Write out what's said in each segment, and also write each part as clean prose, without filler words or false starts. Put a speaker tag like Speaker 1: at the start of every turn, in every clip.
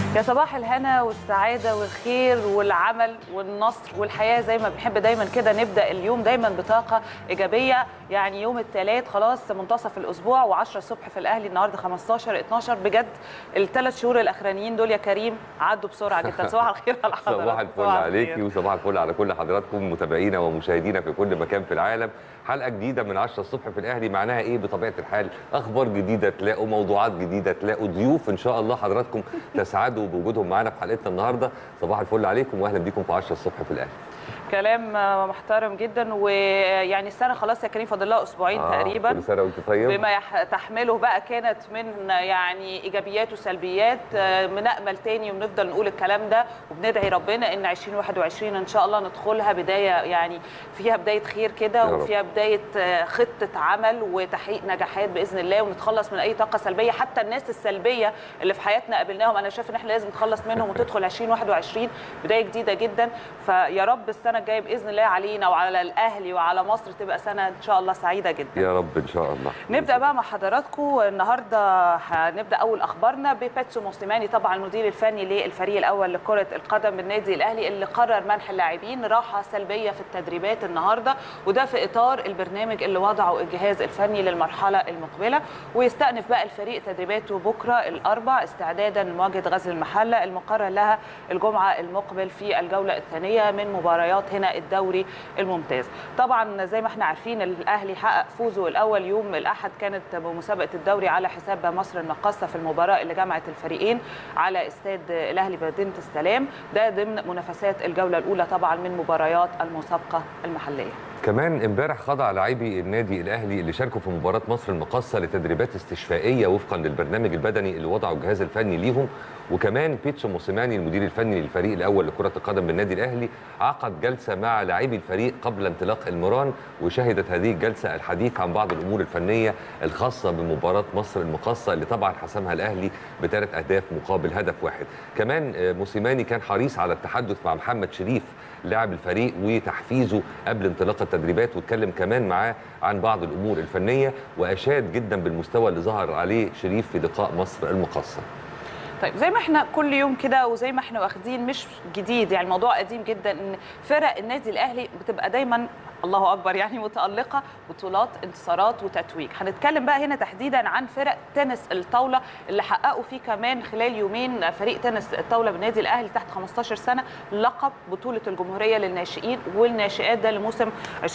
Speaker 1: يا صباح الهنا والسعادة والخير والعمل والنصر والحياة، زي ما بنحب دايما كده نبدأ اليوم دايما بطاقة إيجابية. يعني يوم الثلاث خلاص منتصف الأسبوع و10 الصبح في الأهلي، النهاردة 15/12. بجد الثلاث شهور الأخرانيين دول يا كريم عدوا بسرعة جدا. صباح الخير على حضرتك.
Speaker 2: صباح الفل عليكي وصباح الفل على كل حضراتكم متابعينا ومشاهدينا في كل مكان في العالم. حلقة جديدة من 10 الصبح في الأهلي، معناها إيه بطبيعة الحال؟ أخبار جديدة، تلاقوا موضوعات جديدة، تلاقوا ضيوف إن شاء الله حضراتكم تسعدوا بوجودهم معانا في حلقتنا النهارده. صباح الفل عليكم واهلا بيكم في 10 الصبح في الاهلي.
Speaker 1: كلام محترم جدا. ويعني السنه خلاص يا كريم فاضل لها اسبوعين تقريبا.
Speaker 2: كل سنه وانت طيب.
Speaker 1: بما تحمله بقى كانت من يعني ايجابيات وسلبيات، بنأمل تاني وبنفضل نقول الكلام ده وبندعي ربنا ان 2021 ان شاء الله ندخلها بدايه يعني فيها بدايه خير كده، وفيها بدايه خطه عمل وتحقيق نجاحات باذن الله، ونتخلص من اي طاقه سلبيه. حتى الناس السلبيه اللي في حياتنا قابلناهم انا شايف ان احنا لازم نتخلص منهم وتدخل 2021 بدايه جديده جدا. فيا رب السنه الجايه باذن الله علينا وعلى الاهلي وعلى مصر تبقى سنه ان شاء الله سعيده جدا
Speaker 2: يا رب ان شاء الله.
Speaker 1: نبدا بقى مع حضراتكم النهارده. هنبدا اول اخبارنا ببيتسو موسيماني، طبعا المدير الفني للفريق الاول لكره القدم بالنادي الاهلي، اللي قرر منح اللاعبين راحه سلبيه في التدريبات النهارده، وده في اطار البرنامج اللي وضعه الجهاز الفني للمرحله المقبله. ويستأنف بقى الفريق تدريباته بكره الاربعاء استعدادا لمواجهه غزل المحله المقرر لها الجمعه المقبل في الجوله الثانيه من مباريات هنا الدوري الممتاز. طبعا زي ما احنا عارفين الاهلي حقق فوزه الاول يوم الاحد، كانت بمسابقه الدوري على حساب مصر المقاصه في المباراه اللي جمعت الفريقين على استاد الاهلي بمدينه السلام، ده ضمن منافسات الجوله الاولى طبعا من مباريات المسابقه المحليه.
Speaker 2: كمان امبارح خضع لاعبي النادي الاهلي اللي شاركوا في مباراه مصر المقاصه لتدريبات استشفائيه وفقا للبرنامج البدني اللي وضعه الجهاز الفني ليهم. وكمان بيتسو موسيماني المدير الفني للفريق الاول لكره القدم بالنادي الاهلي عقد جلسه مع لاعبي الفريق قبل انطلاق المران، وشهدت هذه الجلسه الحديث عن بعض الامور الفنيه الخاصه بمباراه مصر المقاصه اللي طبعا حسمها الاهلي ب3 أهداف مقابل هدف واحد. كمان موسيماني كان حريص على التحدث مع محمد شريف لاعب الفريق وتحفيزه قبل انطلاق التدريبات، واتكلم كمان معاه عن بعض الامور الفنيه، واشاد جدا بالمستوى اللي ظهر عليه شريف في لقاء مصر المقاصه.
Speaker 1: طيب زي ما احنا كل يوم كده وزي ما احنا واخدين، مش جديد يعني الموضوع قديم جدا، ان فرق النادي الاهلي بتبقى دايما الله اكبر يعني متالقه، بطولات انتصارات وتتويج. هنتكلم بقى هنا تحديدا عن فرق تنس الطاوله اللي حققوا فيه كمان خلال يومين فريق تنس الطاوله بالنادي الاهلي تحت 15 سنه لقب بطوله الجمهوريه للناشئين والناشئات ده لموسم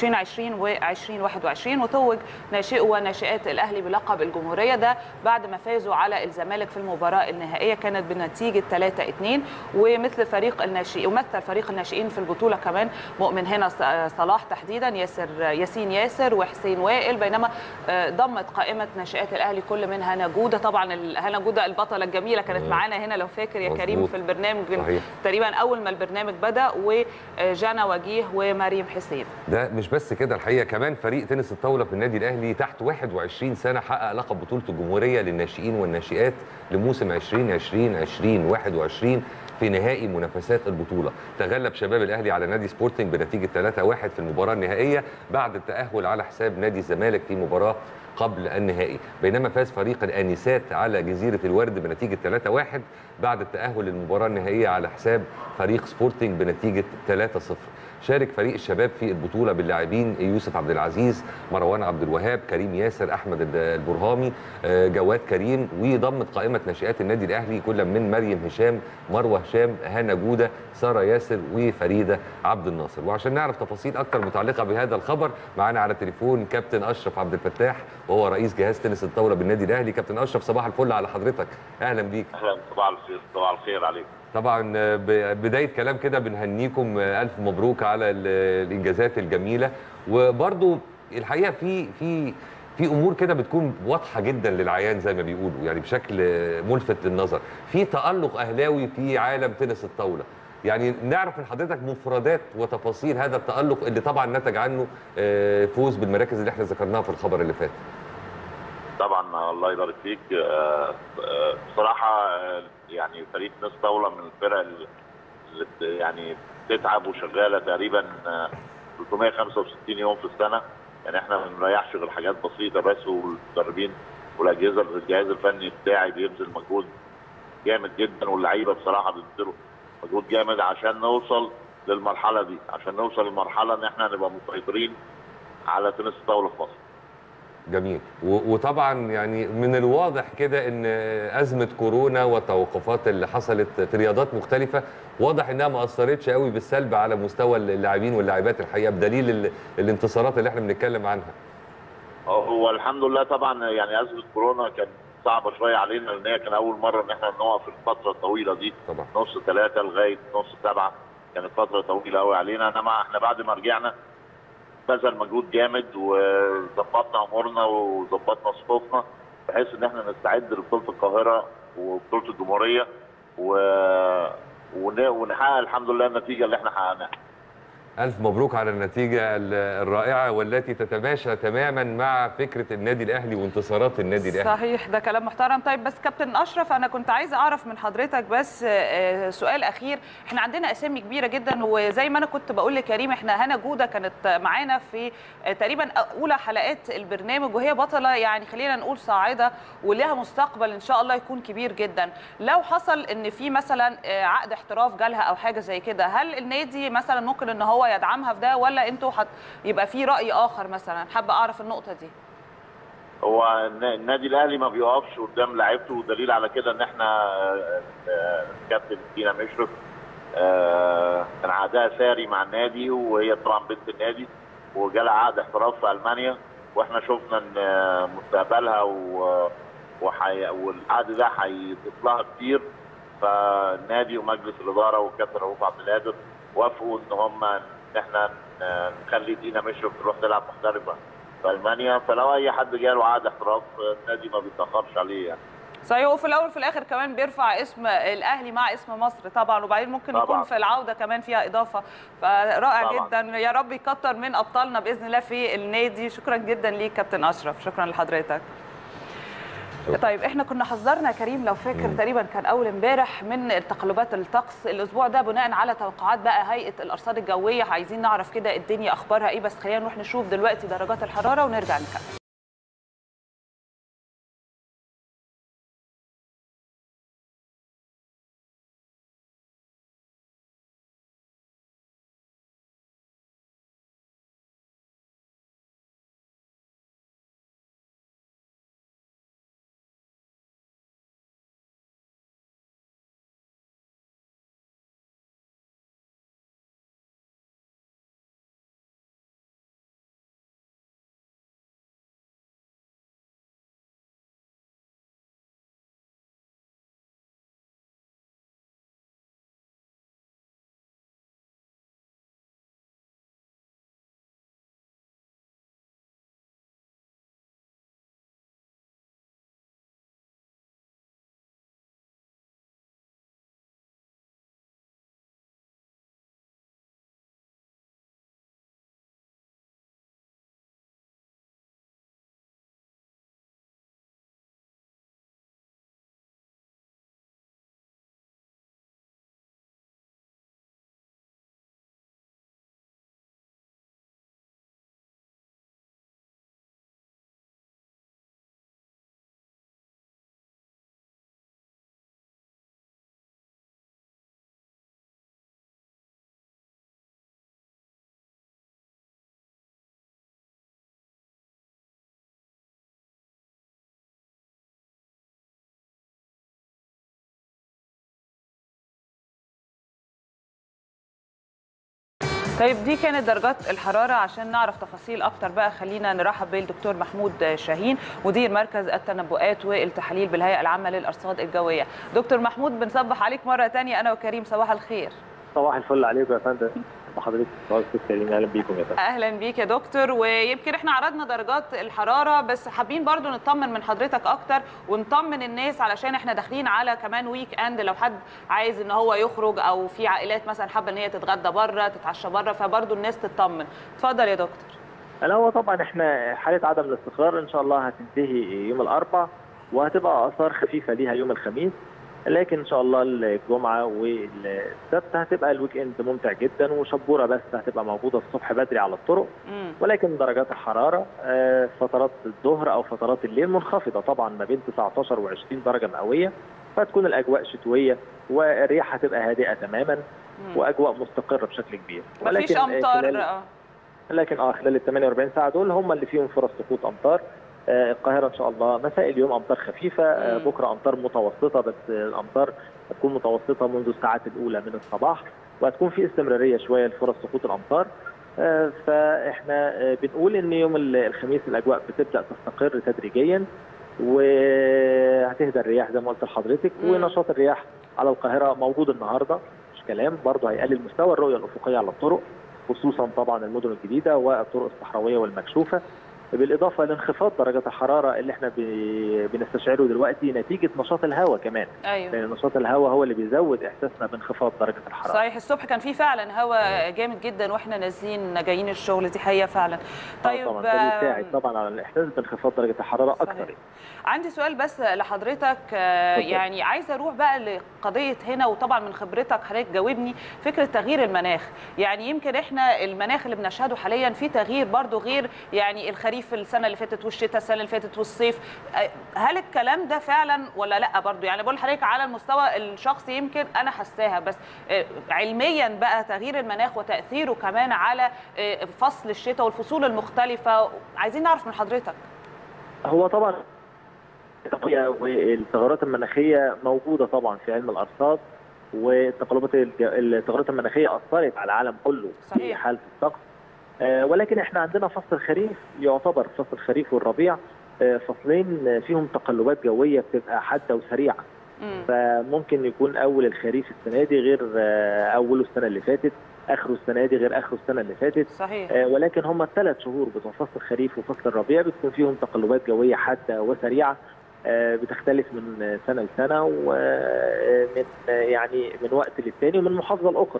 Speaker 1: 2020 و2021، وتوج ناشئو وناشئات الاهلي بلقب الجمهوريه ده بعد ما فازوا على الزمالك في المباراه النهائيه كانت بنتيجه 3-2. ومثل فريق الناشئين ومثل فريق الناشئين في البطوله كمان مؤمن هنا صلاح تحديدا، ياسين ياسر وحسين وائل، بينما ضمت قائمه ناشئات الاهلي كل من هنا جوده. طبعا هنا جوده البطله الجميله كانت معانا هنا لو فاكر يا كريم في البرنامج تقريبا اول ما البرنامج بدا، وجانا وجيه ومريم حسين. ده
Speaker 2: مش بس كده الحقيقه، كمان فريق تنس الطاوله في النادي الاهلي تحت 21 سنه حقق لقب بطوله الجمهوريه للناشئين والناشئات لموسم 2020-2021 في نهائي منافسات البطوله. تغلب شباب الاهلي على نادي سبورتنج بنتيجه 3-1 في المباراه النهائيه بعد التاهل على حساب نادي الزمالك في مباراه قبل النهائي، بينما فاز فريق الانسات على جزيره الورد بنتيجه 3-1 بعد التاهل للمباراه النهائيه على حساب فريق سبورتنج بنتيجه 3-0. شارك فريق الشباب في البطوله باللاعبين يوسف عبد العزيز، مروان عبد الوهاب، كريم ياسر، احمد البرهامي، جواد كريم، وضمت قائمه ناشئات النادي الاهلي كل من مريم هشام، مروه هشام، هنا جوده، ساره ياسر، وفريده عبد الناصر. وعشان نعرف تفاصيل اكثر متعلقه بهذا الخبر معانا على التليفون كابتن اشرف عبد الفتاح وهو رئيس جهاز تنس الطاوله بالنادي الاهلي. كابتن اشرف صباح الفل على حضرتك، اهلا بيك.
Speaker 3: اهلا، صباح الخير. صباح الخير عليكم.
Speaker 2: طبعا بدايه كلام كده بنهنيكم الف مبروك على الانجازات الجميله، وبرضو الحقيقه في امور كده بتكون واضحه جدا للعيان زي ما بيقولوا، يعني بشكل ملفت للنظر، في تالق اهلاوي في عالم تنس الطاوله. يعني نعرف من حضرتك مفردات وتفاصيل هذا التالق اللي طبعا نتج عنه فوز بالمراكز اللي احنا ذكرناها في الخبر اللي فات.
Speaker 3: طبعا الله يبارك فيك. بصراحه يعني فريق تنس طاوله من الفرق اللي يعني بتتعب وشغاله تقريبا 365 يوم في السنه، يعني احنا ما بنريحش غير حاجات بسيطه بس، والمدربين والاجهزه الجهاز الفني بتاعي بيبذل مجهود جامد جدا، واللعيبه بصراحه بيبذلوا مجهود جامد عشان نوصل للمرحله دي، عشان نوصل للمرحله ان احنا نبقى مسيطرين على تنس الطاوله في مصر.
Speaker 2: جميل. وطبعا يعني من الواضح كده ان ازمه كورونا والتوقفات اللي حصلت في رياضات مختلفه واضح انها ما اثرتش قوي بالسلب على مستوى اللاعبين واللاعبات الحقيقه، بدليل الانتصارات اللي احنا بنتكلم عنها.
Speaker 3: هو الحمد لله طبعا يعني ازمه كورونا كانت صعبه شويه علينا، لان هي كان اول مره ان احنا نقف الفتره الطويله دي
Speaker 2: طبعا
Speaker 3: نص 3 لغايه نص 7، كانت فتره طويله قوي علينا. انما احنا بعد ما رجعنا بذل مجهود جامد وظبطنا امورنا وظبطنا صفوفنا بحيث ان احنا نستعد لبطوله القاهره وبطوله الجمهوريه ونحقق الحمد لله النتيجه اللي احنا حققناها.
Speaker 2: ألف مبروك على النتيجة الرائعة والتي تتماشى تماما مع فكرة النادي الأهلي وانتصارات النادي الأهلي.
Speaker 1: صحيح، ده كلام محترم. طيب بس كابتن أشرف، أنا كنت عايزة أعرف من حضرتك بس سؤال أخير. احنا عندنا أسامي كبيرة جدا، وزي ما أنا كنت بقول لكريم احنا هنا جودة كانت معانا في تقريبا أولى حلقات البرنامج، وهي بطلة يعني خلينا نقول صاعدة ولها مستقبل إن شاء الله يكون كبير جدا. لو حصل إن في مثلا عقد احتراف جالها أو حاجة زي كده، هل النادي مثلا ممكن إن هو يدعمها في ده، ولا انتوا يبقى في رأي آخر مثلا؟ حابة أعرف النقطة دي.
Speaker 3: هو النادي الأهلي ما بيقفش قدام لعيبته، ودليل على كده إن احنا كابتن دينا مشرف كان عقدها ساري مع النادي، وهي طبعا بنت النادي وجالها عقد احتراف في ألمانيا، واحنا شفنا ان مستقبلها والعقد ده هيضيف لها كتير. فالنادي ومجلس الإدارة والكابتن رؤوف عبد القادر وافقوا ان هم ان احنا نخلي دينا مشرف تروح تلعب محترفه في المانيا. فلو اي حد جاله عقد احتراف النادي ما بيتاخرش عليه يعني.
Speaker 1: صحيح، وفي الاول وفي الاخر كمان بيرفع اسم الاهلي مع اسم مصر طبعا، وبعدين ممكن طبعا يكون في العوده كمان فيها اضافه. فرائع طبعا جدا، يا رب يكتر من ابطالنا باذن الله في النادي. شكرا جدا ليك كابتن اشرف، شكرا لحضرتك. طيب احنا كنا حذرنا كريم لو فاكر تقريبا كان اول امبارح من تقلبات الطقس الاسبوع ده بناء على توقعات بقى هيئه الارصاد الجويه. عايزين نعرف كده الدنيا اخبارها ايه، بس خلينا نروح نشوف دلوقتي درجات الحراره ونرجع نكمل. طيب دي كانت درجات الحرارة. عشان نعرف تفاصيل أكتر بقى خلينا نرحب بالدكتور محمود شاهين، مدير مركز التنبؤات والتحاليل بالهيئة العامة للأرصاد الجوية. دكتور محمود، بنصبح عليك مرة تانية أنا وكريم، صباح الخير.
Speaker 4: صباح الفل عليكم يا فندم وحضرتك استاذ كريم، اهلا بيكم يا فندم.
Speaker 1: اهلا بيك يا دكتور. ويمكن احنا عرضنا درجات الحراره، بس حابين برضو نطمن من حضرتك اكتر ونطمن الناس، علشان احنا داخلين على كمان ويك اند، لو حد عايز ان هو يخرج او في عائلات مثلا حابه ان هي تتغدى بره تتعشى بره، فبرضو الناس تطمن. اتفضل يا دكتور.
Speaker 4: هو طبعا احنا حاله عدم الاستقرار ان شاء الله هتنتهي يوم الاربعاء، وهتبقى اثار خفيفه ليها يوم الخميس، لكن ان شاء الله الجمعه والسبت هتبقى الويك اند ممتع جدا، وشبوره بس هتبقى موجوده الصبح بدري على الطرق. ولكن درجات الحراره فترات الظهر او فترات الليل منخفضه طبعا ما بين 19 و20 درجه مئويه، فتكون الاجواء شتويه والرياح هتبقى هادئه تماما واجواء مستقره بشكل كبير.
Speaker 1: مفيش امطار.
Speaker 4: لكن خلال ال 48 ساعه دول هم اللي فيهم فرص سقوط امطار. القاهره ان شاء الله مساء اليوم امطار خفيفه، بكره امطار متوسطه، بس الامطار هتكون متوسطه منذ الساعات الاولى من الصباح، وهتكون في استمراريه شويه لفرص سقوط الامطار. فاحنا بنقول ان يوم الخميس الاجواء بتبدا تستقر تدريجيا، وهتهدى الرياح زي ما قلت لحضرتك، ونشاط الرياح على القاهره موجود النهارده مش كلام، برضه هيقلل مستوى الرؤيه الافقيه على الطرق، خصوصا طبعا المدن الجديده والطرق الصحراويه والمكشوفه، بالاضافه لانخفاض درجات الحراره اللي احنا بنستشعره دلوقتي نتيجه نشاط الهواء كمان.
Speaker 1: ايوه،
Speaker 4: لان نشاط الهواء هو اللي بيزود احساسنا بانخفاض درجه الحراره.
Speaker 1: صحيح، الصبح كان في فعلا هواء جامد جدا واحنا نازلين جايين الشغل، دي حقيقه فعلا.
Speaker 4: طيب طبعا ده بيساعد طبعا على الاحساس بانخفاض درجه الحراره اكثر.
Speaker 1: عندي سؤال بس لحضرتك، يعني عايزه اروح بقى لقضيه هنا، وطبعا من خبرتك حضرتك جاوبني فكره تغيير المناخ. يعني يمكن احنا المناخ اللي بنشهده حاليا في تغيير برضو غير يعني الخريف السنه اللي فاتت والشتاء السنه اللي فاتت والصيف. هل الكلام ده فعلا ولا لا برضو؟ يعني بقول لحضرتك على المستوى الشخصي يمكن انا حساها، بس علميا بقى تغيير المناخ وتاثيره كمان على فصل الشتاء والفصول المختلفه، عايزين نعرف من حضرتك.
Speaker 4: هو طبعا والتغيرات المناخيه موجوده طبعا في علم الارصاد، التغيرات المناخيه اثرت على العالم كله في حاله الطقس. ولكن احنا عندنا فصل الخريف، يعتبر فصل الخريف والربيع فصلين فيهم تقلبات جويه بتبقى حاده وسريعه. فممكن يكون اول الخريف السنه دي غير اوله السنه اللي فاتت، اخره السنه دي غير اخره السنه اللي فاتت.
Speaker 1: صحيح.
Speaker 4: ولكن هم الثلاث شهور بتوع فصل الخريف وفصل الربيع بتكون فيهم تقلبات جويه حاده وسريعه، بتختلف من سنه لسنه ومن يعني من وقت للتاني ومن محافظه لاخرى.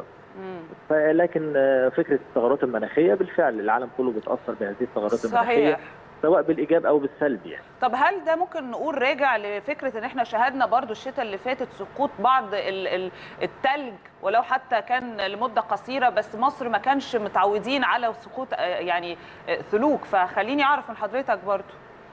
Speaker 4: لكن فكره التغيرات المناخيه بالفعل العالم كله بيتاثر بهذه التغيرات المناخيه، سواء بالايجاب او بالسلب يعني.
Speaker 1: طب هل ده ممكن نقول راجع لفكره ان احنا شاهدنا برضو الشتاء اللي فاتت سقوط بعض الثلج ولو حتى كان لمده قصيره، بس مصر ما كانش متعودين على سقوط يعني ثلوج، فخليني اعرف من حضرتك برضو.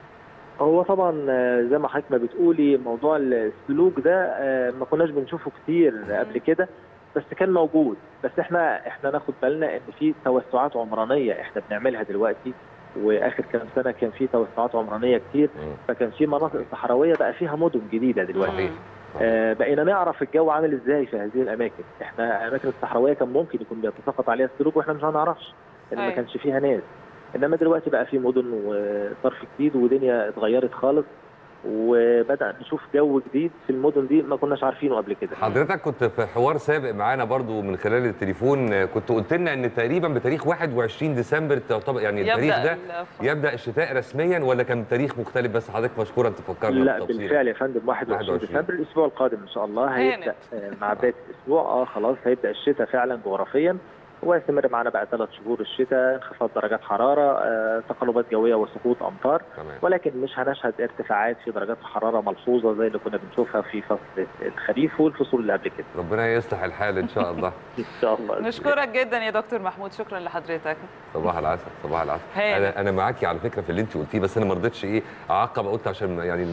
Speaker 4: هو طبعا زي ما حضرتك ما بتقولي موضوع الثلوج ده ما كناش بنشوفه كتير قبل كده، بس كان موجود. بس احنا ناخد بالنا ان في توسعات عمرانيه احنا بنعملها دلوقتي، واخر كام سنه كان في توسعات عمرانيه كتير، فكان في مناطق صحراويه بقى فيها مدن جديده دلوقتي. بقينا نعرف الجو عامل ازاي في هذه الاماكن. احنا الاماكن الصحراويه كان ممكن يكون بيتساقط عليها الثلوج واحنا مش هنعرفش لان ما كانش فيها ناس، انما دلوقتي بقى في مدن وصرف جديد ودنيا اتغيرت خالص، وبدأ نشوف جو جديد في المدن دي ما كناش عارفينه قبل كده.
Speaker 2: حضرتك كنت في حوار سابق معانا برضو من خلال التليفون، كنت قلت لنا ان تقريبا بتاريخ 21 ديسمبر تعتبر يعني التاريخ ده يبدأ الشتاء رسميا، ولا كان تاريخ مختلف؟ بس حضرتك مشكورا تفكرنا
Speaker 4: لا بالتفصيل. بالفعل يا فندم 21 ديسمبر الاسبوع القادم ان شاء الله هيبدأ مع بداية الاسبوع خلاص هيبدأ الشتاء فعلا جغرافيا، ويستمر معنا بقى 3 شهور الشتاء، انخفاض درجات حراره، تقلبات جويه وسقوط امطار. ولكن مش هنشهد ارتفاعات في درجات الحراره ملحوظه زي اللي كنا بنشوفها في فصل الخريف والفصول اللي قبل كده.
Speaker 2: ربنا يصلح الحال ان شاء الله.
Speaker 4: ان شاء الله.
Speaker 1: نشكرك جدا يا دكتور محمود، شكرا لحضرتك.
Speaker 2: صباح العسل. صباح العسل. انا معاكي على فكره في اللي انت قلتيه، بس انا ما رضيتش اعقب، قلت عشان يعني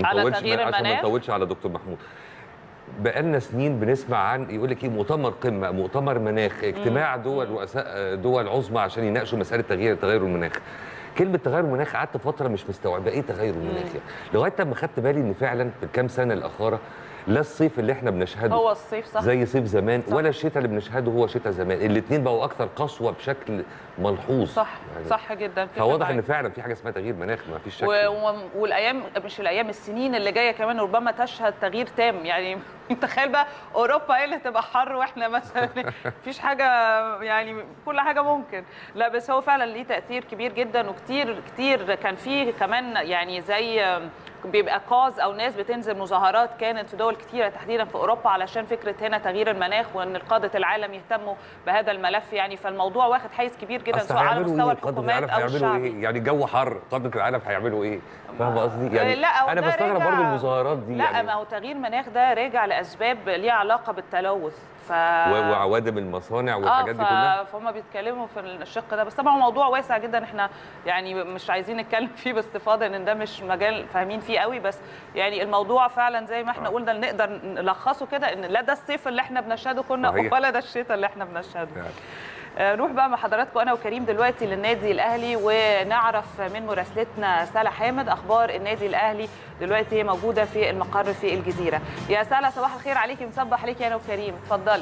Speaker 2: ما نطولش على دكتور محمود. بقالنا سنين بنسمع عن يقول لك ايه مؤتمر قمه، مؤتمر مناخ، اجتماع رؤساء دول عظمى عشان يناقشوا مساله تغير المناخ. كلمه تغير المناخ قعدت فتره مش مستوعبه ايه تغير المناخ يعني، لغايه لما خدت بالي ان فعلا في الكام سنه الاخيره لا الصيف اللي احنا بنشهده
Speaker 1: هو الصيف صح
Speaker 2: زي صيف زمان، صح. ولا الشتاء اللي بنشهده هو شتاء زمان، الاثنين بقوا اكثر قسوه بشكل ملحوظ.
Speaker 1: صح يعني صح جدا.
Speaker 2: فواضح ان فعلا في حاجه اسمها تغيير مناخ، ما فيش شك.
Speaker 1: والايام مش الايام، السنين اللي جايه كمان ربما تشهد تغيير تام. يعني تخيل بقى اوروبا هي اللي هتبقى حر واحنا مثلا مفيش حاجه، يعني كل حاجه ممكن. لا بس هو فعلا ليه تاثير كبير جدا، وكتير كان فيه كمان يعني زي بيبقى كاز او ناس بتنزل مظاهرات كانت في دول كتيره تحديدا في اوروبا علشان فكره هنا تغيير المناخ، وان قاده العالم يهتموا بهذا الملف. يعني فالموضوع واخد حيز كبير جدا سواء على مستوى الحكومات او الشعب.
Speaker 2: يعني الجو حر، قاده العالم هيعملوا ايه؟ فاهم قصدي؟ يعني
Speaker 1: لا
Speaker 2: انا بستغرب برضه المظاهرات دي.
Speaker 1: لا يعني ما هو تغيير مناخ ده راجع لاسباب ليها علاقه بالتلوث.
Speaker 2: وعوادم المصانع والحاجات دي كلها.
Speaker 1: فهم بيتكلموا في الشق ده، بس طبعا موضوع واسع جدا، احنا يعني مش عايزين نتكلم فيه باستفاضه ان ده مش مجال فاهمين فيه قوي، بس يعني الموضوع فعلا زي ما احنا قلنا نقدر نلخصه كده ان لا ده الصيف اللي احنا بنشهده كنا ولا ده الشتاء اللي احنا بنشهده. نروح بقى مع حضراتكم انا وكريم دلوقتي للنادي الاهلي ونعرف من مراسلتنا سالة حامد اخبار النادي الاهلي دلوقتي. هي موجوده في المقر في الجزيره. يا سالة صباح الخير عليكي، مصبح عليكي انا وكريم، اتفضلي.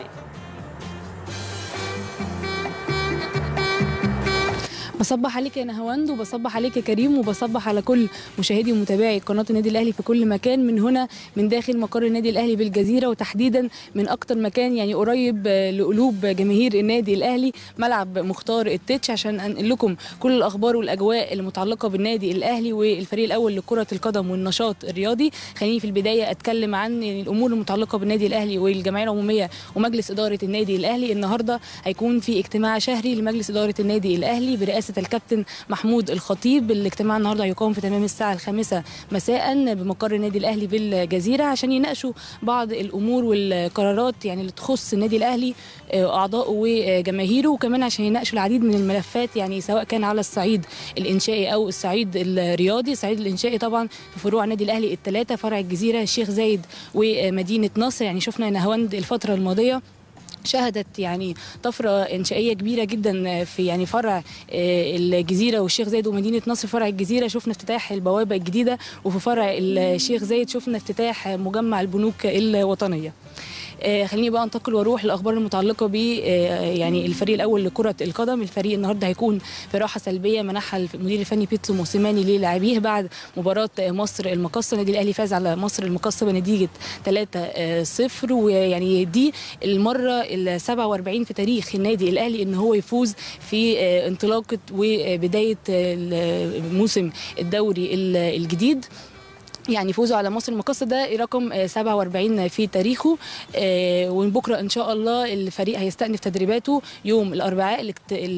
Speaker 5: بصبح عليك يا نهاوند وبصبح عليك يا كريم وبصبح على كل مشاهدي ومتابعي قناه النادي الاهلي في كل مكان، من هنا من داخل مقر النادي الاهلي بالجزيره، وتحديدا من اكتر مكان يعني قريب لقلوب جماهير النادي الاهلي، ملعب مختار التتش، عشان انقل لكم كل الاخبار والاجواء المتعلقه بالنادي الاهلي والفريق الاول لكره القدم والنشاط الرياضي. خليني في البدايه اتكلم عن الامور المتعلقه بالنادي الاهلي والجمعيه العموميه ومجلس اداره النادي الاهلي. النهارده هيكون في اجتماع شهري لمجلس اداره النادي الاهلي برئاسه الكابتن محمود الخطيب. الاجتماع النهارده هيقام في تمام الساعه 5 مساء بمقر النادي الاهلي بالجزيره، عشان يناقشوا بعض الامور والقرارات يعني اللي تخص النادي الاهلي اعضائه وجماهيره، وكمان عشان يناقشوا العديد من الملفات يعني سواء كان على الصعيد الانشائي او الصعيد الرياضي. الصعيد الانشائي طبعا في فروع النادي الاهلي الثلاثه، فرع الجزيره، الشيخ زايد، ومدينه نصر. يعني شفنا نهاوند الفتره الماضيه شهدت يعني طفره انشائيه كبيره جدا في يعني فرع الجزيره والشيخ زايد ومدينه نصر. فرع الجزيره شفنا افتتاح البوابه الجديده، وفي فرع الشيخ زايد شفنا افتتاح مجمع البنوك الوطنيه. خليني بقى انتقل واروح للاخبار المتعلقه ب يعني الفريق الاول لكره القدم. الفريق النهارده هيكون في راحه سلبيه منحها المدير الفني بيتسو موسيماني للاعبيه بعد مباراه مصر المقاصه. النادي الاهلي فاز على مصر المقاصه بنتيجه 3-0، ويعني دي المره ال47 في تاريخ النادي الاهلي ان هو يفوز في انطلاقه وبدايه موسم الدوري الجديد. يعني فوزوا على مصر المقاصة ده رقم 47 في تاريخه. ومن بكره ان شاء الله الفريق هيستأنف تدريباته يوم الاربعاء.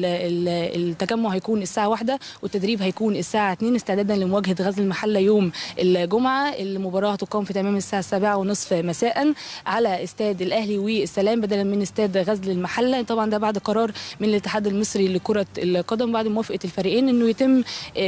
Speaker 5: التجمع هيكون الساعه 1 والتدريب هيكون الساعه 2 استعدادا لمواجهه غزل المحله يوم الجمعه. المباراه هتقام في تمام الساعه 7:30 مساء على استاد الاهلي والسلام بدلا من استاد غزل المحله. طبعا ده بعد قرار من الاتحاد المصري لكره القدم بعد موافقه الفريقين انه يتم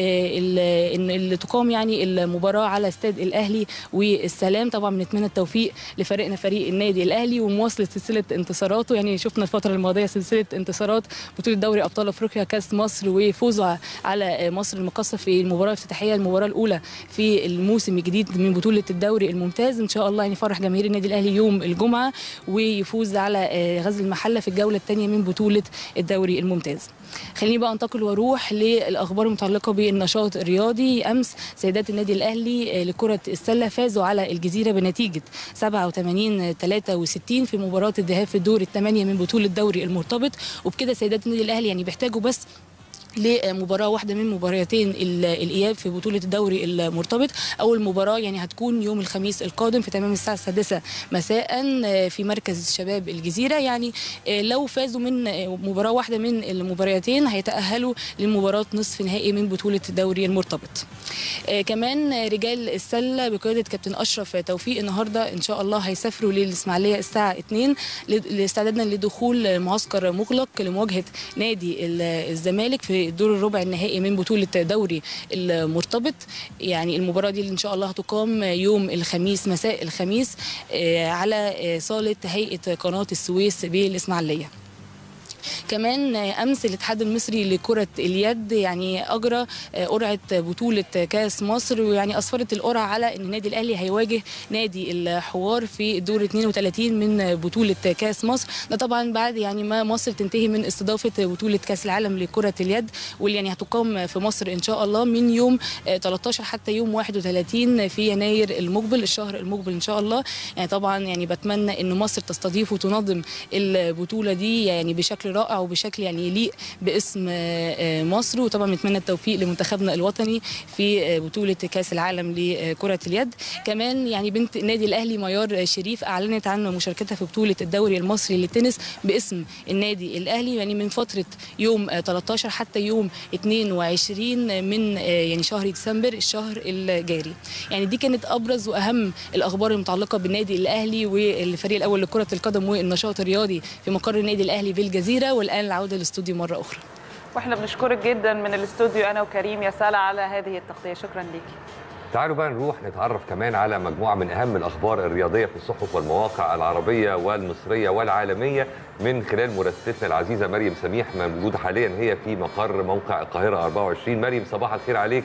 Speaker 5: ان تقام يعني المباراه على استاد الاهلي والسلام. طبعا بنتمنى التوفيق لفريقنا فريق النادي الاهلي ومواصله سلسله انتصاراته. يعني شفنا الفتره الماضيه سلسله انتصارات بطوله دوري ابطال افريقيا، كاس مصر، وفوزه على مصر المقاصه في المباراه الافتتاحيه، المباراه الاولى في الموسم الجديد من بطوله الدوري الممتاز. ان شاء الله يعني فرح جماهير النادي الاهلي يوم الجمعه ويفوز على غزل المحله في الجوله الثانيه من بطوله الدوري الممتاز. خليني بقى انتقل واروح للاخبار المتعلقه بالنشاط الرياضي. امس سيدات النادي الاهلي لكره السله فازوا على الجزيره بنتيجه 87-63 في مباراه الذهاب في الدور الثمانيه من بطوله الدوري المرتبط. وبكده سيدات النادي الاهلي يعني بيحتاجوا بس لمباراه واحده من مباراتين الاياب في بطوله الدوري المرتبط. اول مباراه يعني هتكون يوم الخميس القادم في تمام الساعه 6 مساء في مركز شباب الجزيره. يعني لو فازوا من مباراه واحده من المباراتين هيتاهلوا لمباراه نصف نهائي من بطوله الدوري المرتبط. كمان رجال السله بقياده كابتن اشرف توفيق النهارده ان شاء الله هيسافروا للاسماعيليه الساعه 2 استعدادا لدخول معسكر مغلق لمواجهه نادي الزمالك في الدور الربع النهائي من بطوله دوري المرتبط. يعني المباراه دي اللي ان شاء الله هتقام يوم الخميس مساء الخميس على صاله هيئه قناه السويس بالاسماعيليه. كمان امس الاتحاد المصري لكره اليد يعني اجرى قرعه بطوله كاس مصر، ويعني اسفرت القرعه على ان النادي الاهلي هيواجه نادي الحوار في الدور 32 من بطوله كاس مصر. ده طبعا بعد يعني ما مصر تنتهي من استضافه بطوله كاس العالم لكره اليد، واللي يعني هتقام في مصر ان شاء الله من يوم 13 حتى يوم 31 في يناير المقبل، الشهر المقبل ان شاء الله. يعني طبعا يعني بتمنى ان مصر تستضيف وتنظم البطوله دي يعني بشكل رائع بتاعه بشكل يعني يليق باسم مصر. وطبعا بنتمنى التوفيق لمنتخبنا الوطني في بطولة كأس العالم لكرة اليد. كمان يعني بنت النادي الأهلي ميار شريف أعلنت عن مشاركتها في بطولة الدوري المصري للتنس باسم النادي الأهلي، يعني من فترة يوم 13 حتى يوم 22 من يعني شهر ديسمبر الشهر الجاري. يعني دي كانت أبرز وأهم الأخبار المتعلقة بالنادي الأهلي والفريق الأول لكرة القدم والنشاط الرياضي في مقر النادي الأهلي بالجزيرة. والآن العودة للاستوديو مرة أخرى.
Speaker 1: واحنا بنشكرك جدا من الاستوديو انا وكريم يا سالة على هذه التغطية، شكرا ليكي.
Speaker 2: تعالوا بقى نروح نتعرف كمان على مجموعة من أهم الأخبار الرياضية في الصحف والمواقع العربية والمصرية والعالمية من خلال مراسلتنا العزيزة مريم سميح، موجودة حاليا هي في مقر موقع القاهرة 24. مريم صباح الخير عليكي.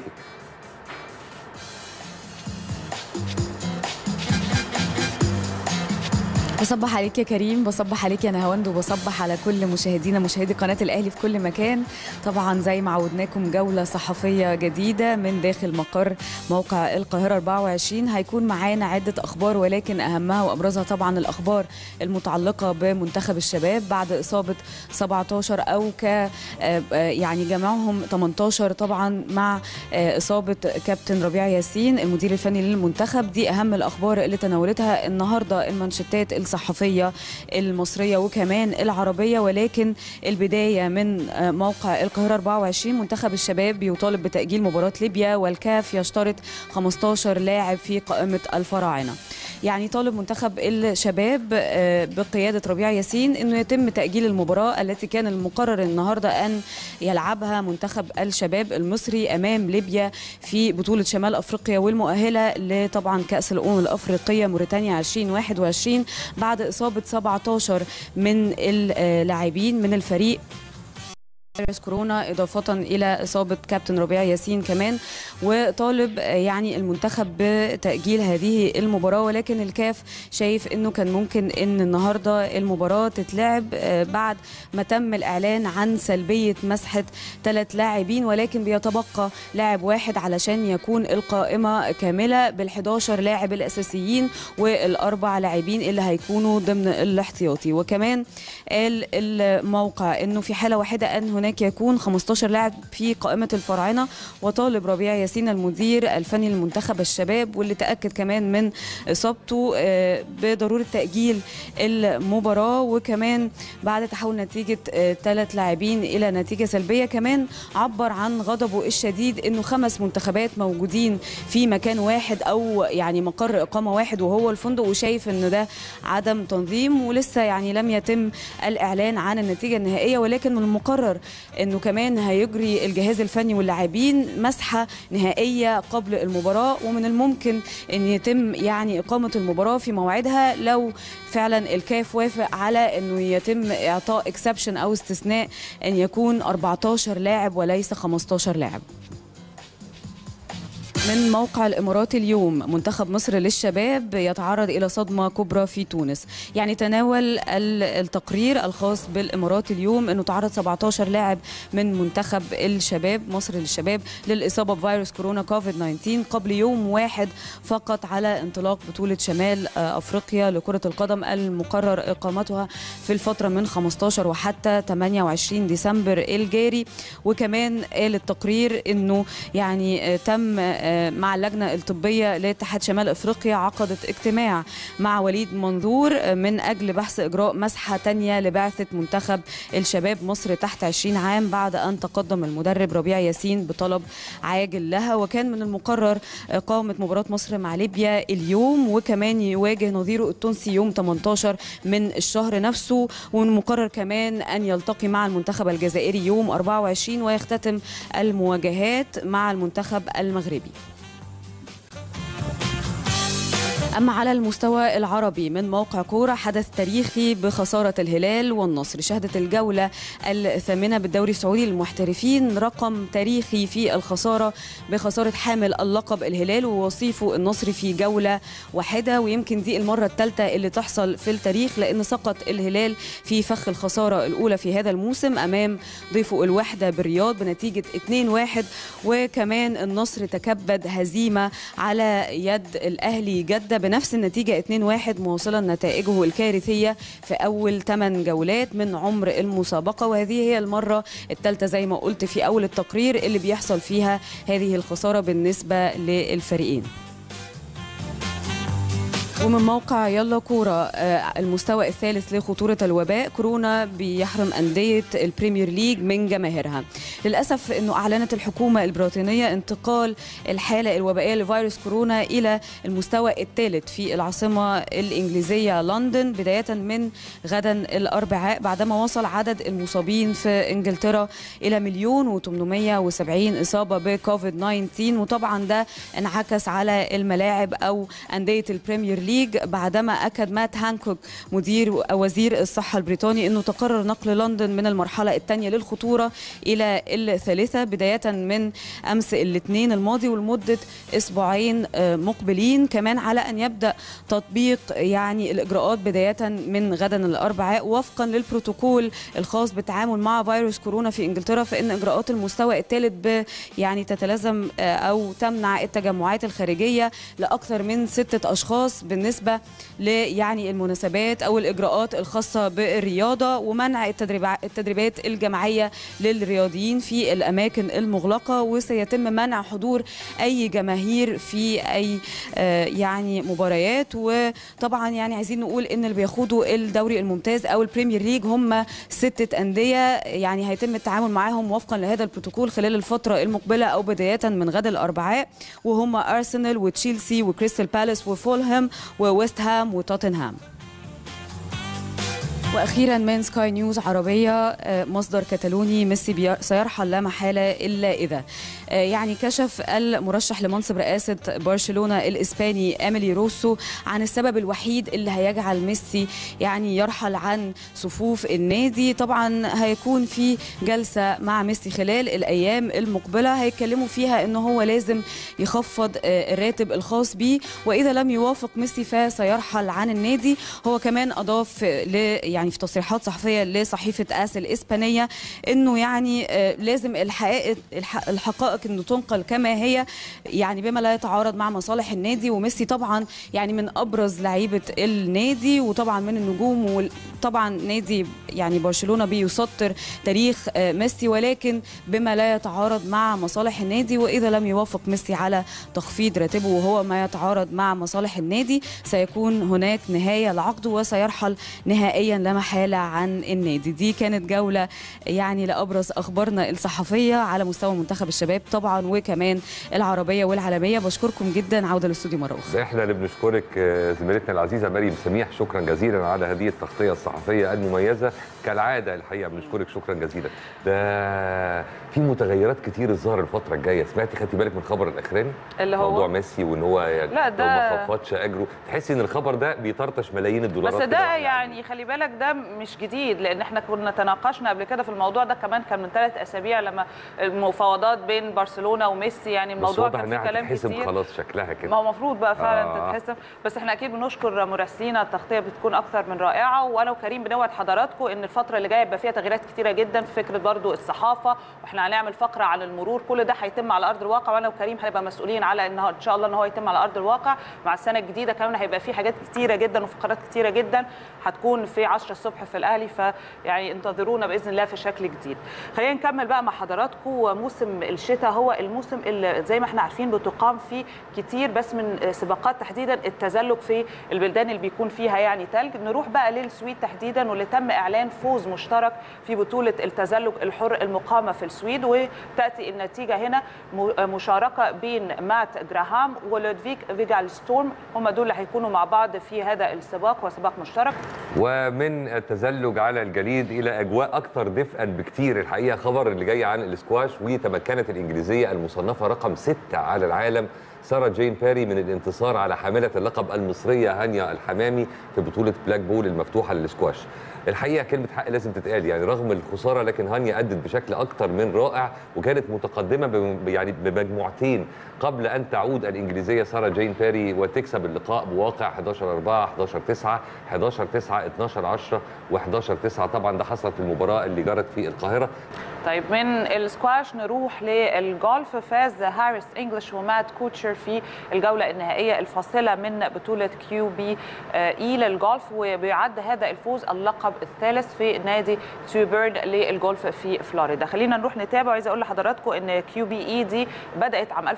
Speaker 6: بصبح عليك يا كريم، بصبح عليك يا نهاوند، وبصبح على كل مشاهدينا مشاهدي قناة الأهلي في كل مكان. طبعا زي ما عودناكم جولة صحفية جديدة من داخل مقر موقع القاهرة 24. هيكون معانا عدة أخبار، ولكن أهمها وأبرزها طبعا الأخبار المتعلقة بمنتخب الشباب بعد إصابة 17 أو يعني جمعهم 18 طبعا مع إصابة كابتن ربيع ياسين المدير الفني للمنتخب. دي أهم الأخبار اللي تناولتها النهاردة المانشيتات الصحفية المصرية وكمان العربية. ولكن البداية من موقع القاهرة 24. منتخب الشباب بيطالب بتأجيل مباراة ليبيا، والكاف يشترط 15 لاعب في قائمة الفراعنة. يعني طالب منتخب الشباب بقيادة ربيع ياسين أنه يتم تأجيل المباراة التي كان المقرر النهاردة أن يلعبها منتخب الشباب المصري أمام ليبيا في بطولة شمال أفريقيا والمؤهلة لطبعا كأس الأمم الأفريقية موريتانيا 2021 بعد إصابة 17 من اللاعبين من الفريق فيروس كورونا، إضافة إلى إصابة كابتن ربيع ياسين كمان. وطالب يعني المنتخب بتأجيل هذه المباراة، ولكن الكاف شايف أنه كان ممكن أن النهاردة المباراة تتلعب بعد ما تم الإعلان عن سلبية مسحة 3 لاعبين، ولكن بيتبقى لاعب واحد علشان يكون القائمة كاملة بال11 لاعب الأساسيين وال4 لاعبين اللي هيكونوا ضمن الاحتياطي. وكمان قال الموقع أنه في حالة واحدة أن هناك يكون 15 لاعب في قائمة الفراعنة. وطالب ربيع ياسين المدير الفني لمنتخب الشباب واللي تأكد كمان من إصابته بضرورة تأجيل المباراة. وكمان بعد تحول نتيجة 3 لاعبين إلى نتيجة سلبية، كمان عبر عن غضبه الشديد إنه 5 منتخبات موجودين في مكان واحد أو يعني مقر إقامة واحد وهو الفندق، وشايف إنه ده عدم تنظيم. ولسه يعني لم يتم الإعلان عن النتيجة النهائية، ولكن من المقرر انه كمان هيجري الجهاز الفني واللاعبين مسحه نهائيه قبل المباراه، ومن الممكن ان يتم يعني اقامه المباراه في موعدها لو فعلا الكاف وافق على انه يتم اعطاء اكسبشن او استثناء ان يكون 14 لاعب وليس 15 لاعب. من موقع الإماراتي اليوم، منتخب مصر للشباب يتعرض إلى صدمة كبرى في تونس. يعني تناول التقرير الخاص بالإماراتي اليوم أنه تعرض 17 لاعب من منتخب الشباب مصر للشباب للإصابة بفيروس كورونا كوفيد-19 قبل يوم واحد فقط على انطلاق بطولة شمال أفريقيا لكرة القدم المقرر إقامتها في الفترة من 15 وحتى 28 ديسمبر الجاري. وكمان قال التقرير أنه يعني تم مع اللجنة الطبية لاتحاد شمال أفريقيا عقدت اجتماع مع وليد منظور من أجل بحث إجراء مسحة تانية لبعثة منتخب الشباب مصر تحت 20 عام بعد أن تقدم المدرب ربيع ياسين بطلب عاجل لها. وكان من المقرر إقامة مباراة مصر مع ليبيا اليوم، وكمان يواجه نظيره التونسي يوم 18 من الشهر نفسه. ومن المقرر كمان أن يلتقي مع المنتخب الجزائري يوم 24 ويختتم المواجهات مع المنتخب المغربي. أما على المستوى العربي، من موقع كورة، حدث تاريخي بخسارة الهلال والنصر. شهدت الجولة 8 بالدوري السعودي للمحترفين رقم تاريخي في الخسارة بخسارة حامل اللقب الهلال ووصيفه النصر في جولة واحدة، ويمكن دي المرة الثالثة اللي تحصل في التاريخ، لأن سقط الهلال في فخ الخسارة الأولى في هذا الموسم أمام ضيفه الوحدة بالرياض بنتيجة 2-1. وكمان النصر تكبد هزيمة على يد الأهلي جدة بنفس النتيجة 2-1 مواصلا نتائجه الكارثية في أول 8 جولات من عمر المسابقة، وهذه هي المرة الثالثة زي ما قلت في أول التقرير اللي بيحصل فيها هذه الخسارة بالنسبة للفريقين. ومن موقع يلا كورة، المستوى الثالث لخطورة الوباء، كورونا بيحرم أندية البريمير ليج من جماهيرها. للأسف أنه أعلنت الحكومة البريطانية انتقال الحالة الوبائية لفيروس كورونا إلى المستوى الثالث في العاصمة الإنجليزية لندن بداية من غدا الأربعاء، بعدما وصل عدد المصابين في إنجلترا إلى 1,870,000 إصابة بكوفيد 19. وطبعا ده انعكس على الملاعب أو أندية البريمير ليج، بعدما أكد مات هانكوك وزير الصحة البريطاني أنه تقرر نقل لندن من المرحلة الثانية للخطورة إلى الثالثة بداية من أمس الاثنين الماضي ولمدة أسبوعين مقبلين، كمان على أن يبدأ تطبيق يعني الإجراءات بداية من غدا الأربعاء وفقا للبروتوكول الخاص بالتعامل مع فيروس كورونا في إنجلترا، فإن إجراءات المستوى الثالث يعني تتلازم أو تمنع التجمعات الخارجية لأكثر من 6 أشخاص بالنسبة يعني المناسبات أو الإجراءات الخاصة بالرياضة، ومنع التدريبات الجماعية للرياضيين في الأماكن المغلقة، وسيتم منع حضور أي جماهير في أي يعني مباريات. وطبعا يعني عايزين نقول إن اللي بيخوضوا الدوري الممتاز أو البريمير ليج هم 6 أندية يعني هيتم التعامل معهم وفقا لهذا البروتوكول خلال الفترة المقبلة أو بداية من غد الأربعاء، وهم أرسنال وتشيلسي وكريستال بالاس وفولهام وويست هام وتوتنهام. واخيرا من سكاي نيوز عربيه، مصدر كتالوني ميسي سيرحل لا محاله الا اذا يعني كشف المرشح لمنصب رئاسه برشلونه الاسباني إيميلي روسو عن السبب الوحيد اللي هيجعل ميسي يعني يرحل عن صفوف النادي. طبعا هيكون في جلسه مع ميسي خلال الايام المقبله هيتكلموا فيها انه هو لازم يخفض الراتب الخاص به، واذا لم يوافق ميسي فسيرحل عن النادي. هو كمان اضاف يعني في تصريحات صحفيه لصحيفه آس الاسبانيه انه يعني لازم الحقائق انه تنقل كما هي يعني بما لا يتعارض مع مصالح النادي. وميسي طبعا يعني من ابرز لعيبه النادي وطبعا من النجوم، وطبعا نادي يعني برشلونه بيسطر تاريخ ميسي، ولكن بما لا يتعارض مع مصالح النادي. واذا لم يوافق ميسي على تخفيض راتبه وهو ما يتعارض مع مصالح النادي سيكون هناك نهايه لعقده وسيرحل نهائيا لا محاله عن النادي. دي كانت جوله يعني لابرز اخبارنا الصحفيه على مستوى منتخب الشباب طبعا وكمان العربيه والعالميه. بشكركم جدا، عوده للاستوديو مره اخرى.
Speaker 2: احنا اللي بنشكرك زميلتنا العزيزه مريم سميح، شكرا جزيلا على هذه التغطيه الصحفيه المميزه كالعاده. الحقيقه بنشكرك شكرا جزيلا. ده في متغيرات كتير الظاهر الفتره الجايه، خدتي بالك من الخبر الاخراني
Speaker 1: اللي هو
Speaker 2: موضوع ميسي وان هو يعني
Speaker 1: لا
Speaker 2: لو ما خفضش اجره تحسي ان الخبر ده بيطرطش ملايين الدولارات.
Speaker 1: بس ده يعني خلي بالك ده مش جديد، لان احنا كنا تناقشنا قبل كده في الموضوع ده، كمان كان من 3 أسابيع لما المفاوضات بين برشلونه وميسي يعني الموضوع كان فيه كلام كتير.
Speaker 2: خلاص شكلها كده،
Speaker 1: ما هو المفروض بقى فعلا تتحسم. بس احنا اكيد بنشكر مراسلينا، التغطيه بتكون اكثر من رائعه، وانا وكريم بنوعد حضراتكم ان الفتره اللي جايه يبقى فيها تغييرات كتيره جدا في فكره برضو الصحافه، واحنا هنعمل فقره عن المرور، كل ده هيتم على ارض الواقع، وانا وكريم هنبقى مسؤولين على ان شاء الله ان هو يتم على ارض الواقع. مع السنه الجديده كمان هيبقى في حاجات كتيره جدا وفقرات كتيره جدا هتكون في 10 الصبح في الاهلي، فيعني انتظرونا باذن الله في شكل جديد. خلينا نكمل بقى مع حضراتكم. موسم الشتاء هو الموسم اللي زي ما احنا عارفين بتقام فيه كتير بس من سباقات، تحديدا التزلج في البلدان اللي بيكون فيها يعني ثلج. نروح بقى للسويد تحديدا، واللي تم اعلان فوز مشترك في بطوله التزلج الحر المقامه في السويد، وتاتي النتيجه هنا مشاركه بين مات جراهام ولودفيك فيجالستورم، هم دول اللي هيكونوا مع بعض في هذا السباق، وسباق مشترك.
Speaker 2: ومن التزلج على الجليد الى اجواء اكثر دفئا بكتير. الحقيقه خبر اللي جاي عن الاسكواش، وتمكنت الانجليزيه المصنفه رقم 6 على العالم سارة جين باري من الانتصار على حامله اللقب المصريه هانيا الحمامي في بطوله بلاك بول المفتوحه للاسكواش. الحقيقه كلمه حق لازم تتقال، يعني رغم الخساره لكن هانيا ادت بشكل اكثر من رائع، وكانت متقدمه يعني بمجموعتين قبل ان تعود الانجليزيه سارة جين باري وتكسب اللقاء بواقع 11-4 11-9 11-9 12-10 و11-9. طبعا ده حصل في المباراه اللي جرت في القاهره.
Speaker 1: طيب من السكواش نروح للجولف. فاز هاريس انجلش ومات كوتشر في الجوله النهائيه الفاصله من بطوله QBE للجولف، وبيعد هذا الفوز اللقب الثالث في نادي تيوبرن للجولف في فلوريدا. خلينا نروح نتابع. عايزه اقول لحضراتكم ان QBE دي بدات عام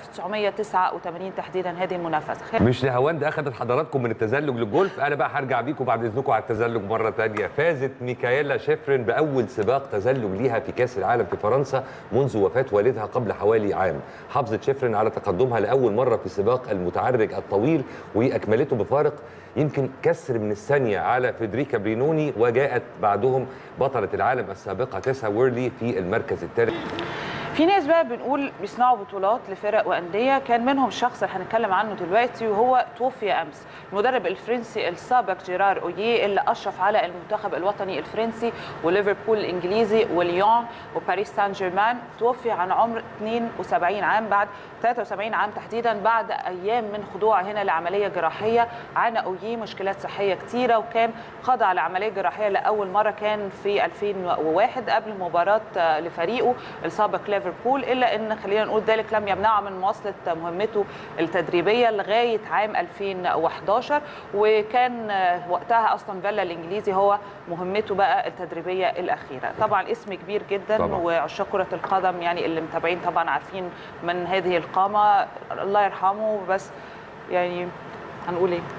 Speaker 1: 1989 تحديدا هذه المنافسه.
Speaker 2: مش نهاوند اخذت حضراتكم من التزلج للجولف، انا بقى هرجع بيكم بعد اذنكم على التزلج مره ثانيه. فازت ميكايلا شيفرين باول سباق تزلج ليها في كاس العالم في فرنسا منذ وفاه والدها قبل حوالي عام. حافظت شيفرين على تقدمها لاول مره في سباق المتعرج الطويل واكملته بفارق يمكن كسر من الثانيه على فيدريكا برينوني، وجاءت بعدهم بطله العالم السابقه تيسا ويرلي في المركز الثالث.
Speaker 1: في ناس بقى بنقول بيصنعوا بطولات لفرق وانديه، كان منهم شخص اللي هنتكلم عنه دلوقتي وهو توفي امس، المدرب الفرنسي السابق جيرار اوييه اللي اشرف على المنتخب الوطني الفرنسي وليفربول الانجليزي وليون وباريس سان جيرمان. توفي عن عمر 72 عام بعد 73 عام تحديدا، بعد ايام من خضوعه هنا لعمليه جراحيه. عانى اوييه مشكلات صحيه كثيره، وكان خضع لعمليه جراحيه لاول مره كان في 2001 قبل مباراه لفريقه السابق ليفربول، الا ان خلينا نقول ذلك لم يمنعه من مواصله مهمته التدريبيه لغايه عام 2011، وكان وقتها اصلا فيلا الانجليزي هو مهمته بقى التدريبيه الاخيره. طبعا اسم كبير جدا طبعا. وعشاق كره القدم يعني اللي متابعين طبعا عارفين من هذه القامه، الله يرحمه. بس يعني هنقول ايه؟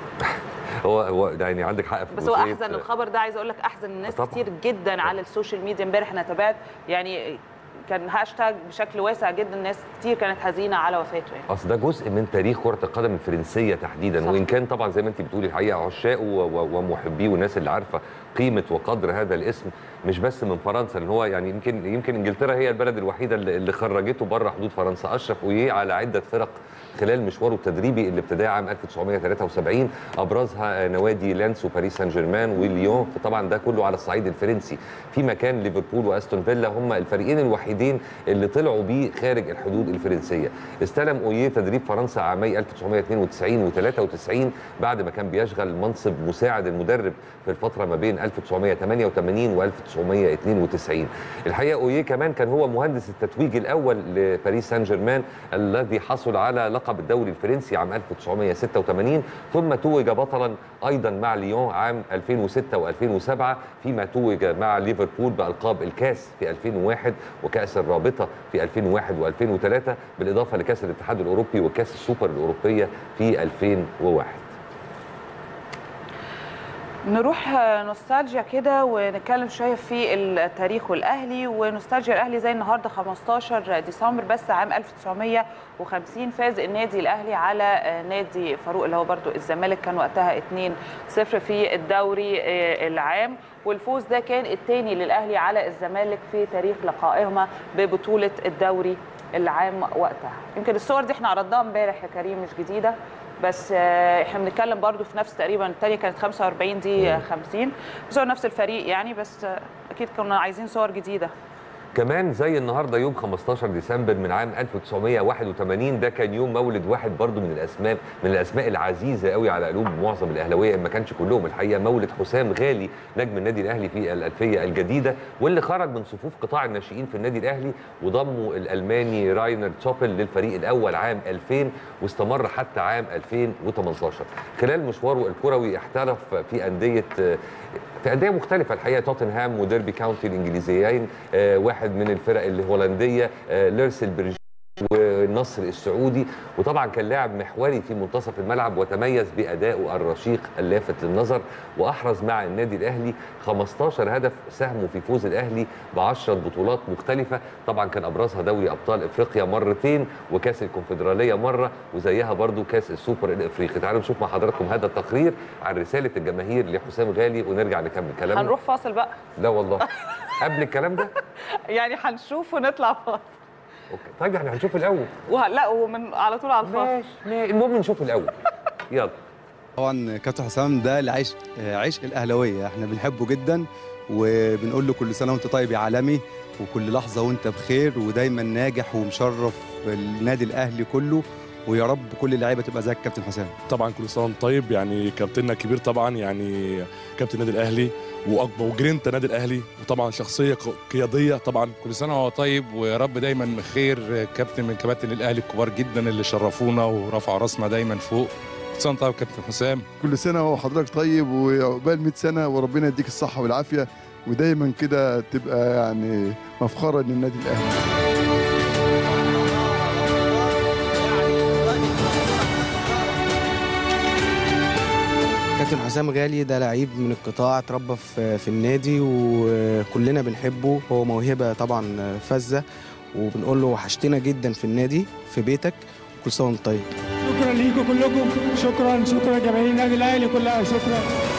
Speaker 2: هو يعني عندك حق في
Speaker 1: بس هو احزن الخبر ده، عايزه اقول لك احزن الناس طبعا. كتير جدا على السوشيال ميديا امبارح انا تابعت يعني كان هاشتاج بشكل واسع جدا، ناس كتير كانت حزينه على وفاته يعني.
Speaker 2: اصل ده جزء من تاريخ كره القدم الفرنسيه تحديدا صح. وان كان طبعا زي ما انت بتقولي الحقيقه عشاقه ومحبيه والناس اللي عارفه قيمه وقدر هذا الاسم مش بس من فرنسا، لان هو يعني يمكن انجلترا هي البلد الوحيده اللي خرجته بره حدود فرنسا. اشرف اوييه على عده فرق خلال مشواره التدريبي اللي ابتداه عام 1973 ابرزها نوادي لانس وباريس سان جيرمان وليون، طبعا ده كله على الصعيد الفرنسي. في مكان ليفربول واستون فيلا هم الفريقين الوحيدين اللي طلعوا بيه خارج الحدود الفرنسيه. استلم اوييه تدريب فرنسا عامي 1992 و93 بعد ما كان بيشغل منصب مساعد المدرب في الفتره ما بين 1988 و 1992. الحقيقه اوييه كمان كان هو مهندس التتويج الاول لباريس سان جيرمان الذي حصل على لقب الدوري الفرنسي عام 1986، ثم توج بطلا ايضا مع ليون عام 2006 و2007، فيما توج مع ليفربول بالقاب الكاس في 2001 وكاس الرابطه في 2001 و2003، بالاضافه لكاس الاتحاد الاوروبي وكاس السوبر الاوروبيه في 2001.
Speaker 1: نروح نوستالجيا كده ونتكلم شويه في التاريخ والاهلي. ونوستالجيا الاهلي زي النهارده 15 ديسمبر بس عام 1950 فاز النادي الاهلي على نادي فاروق اللي هو برضو الزمالك، كان وقتها 2-0 في الدوري العام، والفوز ده كان الثاني للاهلي على الزمالك في تاريخ لقائهما ببطوله الدوري العام وقتها. يمكن الصور دي احنا عرضناها امبارح يا كريم، مش جديده، بس احنا بنتكلم برضو في نفس تقريبا الثانيه كانت 45 دي 50، بس هو نفس الفريق يعني، بس اكيد كنا عايزين صور جديده.
Speaker 2: كمان زي النهارده يوم 15 ديسمبر من عام 1981 ده كان يوم مولد واحد برضو من الاسماء العزيزه قوي على قلوب معظم الاهلاويه، ما كانش كلهم الحقيقه. مولد حسام غالي نجم النادي الاهلي في الالفيه الجديده، واللي خرج من صفوف قطاع الناشئين في النادي الاهلي وضمه الالماني راينر توبل للفريق الاول عام 2000 واستمر حتى عام 2018. خلال مشواره الكروي احترف في انديه مختلفه الحقيقه، توتنهام وديربي كاونتي الانجليزيين، واحد من الفرق الهولنديه ليرسل برج والنصر السعودي، وطبعا كان لاعب محوري في منتصف الملعب وتميز بادائه الرشيق اللافت للنظر، واحرز مع النادي الاهلي 15 هدف ساهموا في فوز الاهلي ب10 بطولات مختلفه. طبعا كان ابرزها دوري ابطال افريقيا مرتين وكاس الكونفدراليه مره، وزيها برضو كاس السوبر الافريقي. تعالوا نشوف مع حضراتكم هذا التقرير عن رساله الجماهير لحسام غالي ونرجع نكمل كلامنا.
Speaker 1: هنروح فاصل بقى؟
Speaker 2: لا والله قبل الكلام ده
Speaker 1: يعني هنشوف ونطلع فاصل.
Speaker 2: اوكي طيب احنا هنشوف الاول
Speaker 1: لا ومن على طول على الفاصل.
Speaker 2: ماشي المهم نشوف الاول. يلا.
Speaker 7: طبعا كابتن حسام ده العشق الاهلاويه، احنا بنحبه جدا وبنقول له كل سنه وانت طيب يا عالمي، وكل لحظه وانت بخير ودايما ناجح ومشرف النادي الاهلي كله، ويا رب كل اللعيبه تبقى زي الكابتن حسام.
Speaker 8: طبعا كل سنه وانت طيب، يعني كابتننا الكبير طبعا، يعني كابتن النادي الاهلي واكبر وجرينتا النادي الاهلي، وطبعا شخصيه قياديه طبعا.
Speaker 9: كل سنه وهو طيب ويا رب دايما بخير، كابتن من كباتن الاهلي الكبار جدا اللي شرفونا ورفعوا راسنا دايما فوق. كل سنه طيب كابتن حسام.
Speaker 10: كل سنه وحضرتك طيب وعقبال 100 سنه وربنا يديك الصحه والعافيه، ودايما كده تبقى يعني مفخره للنادي الاهلي.
Speaker 11: كابتن حسام غالي ده لعيب من القطاع، اتربى في النادي وكلنا بنحبه. هو موهبه طبعا فذه، وبنقول له وحشتنا جدا في النادي في بيتك، كل سنه وانت طيب.
Speaker 12: شكرا ليكم كلكم، شكرا جماهير النادي الاهلي كلها، شكرا.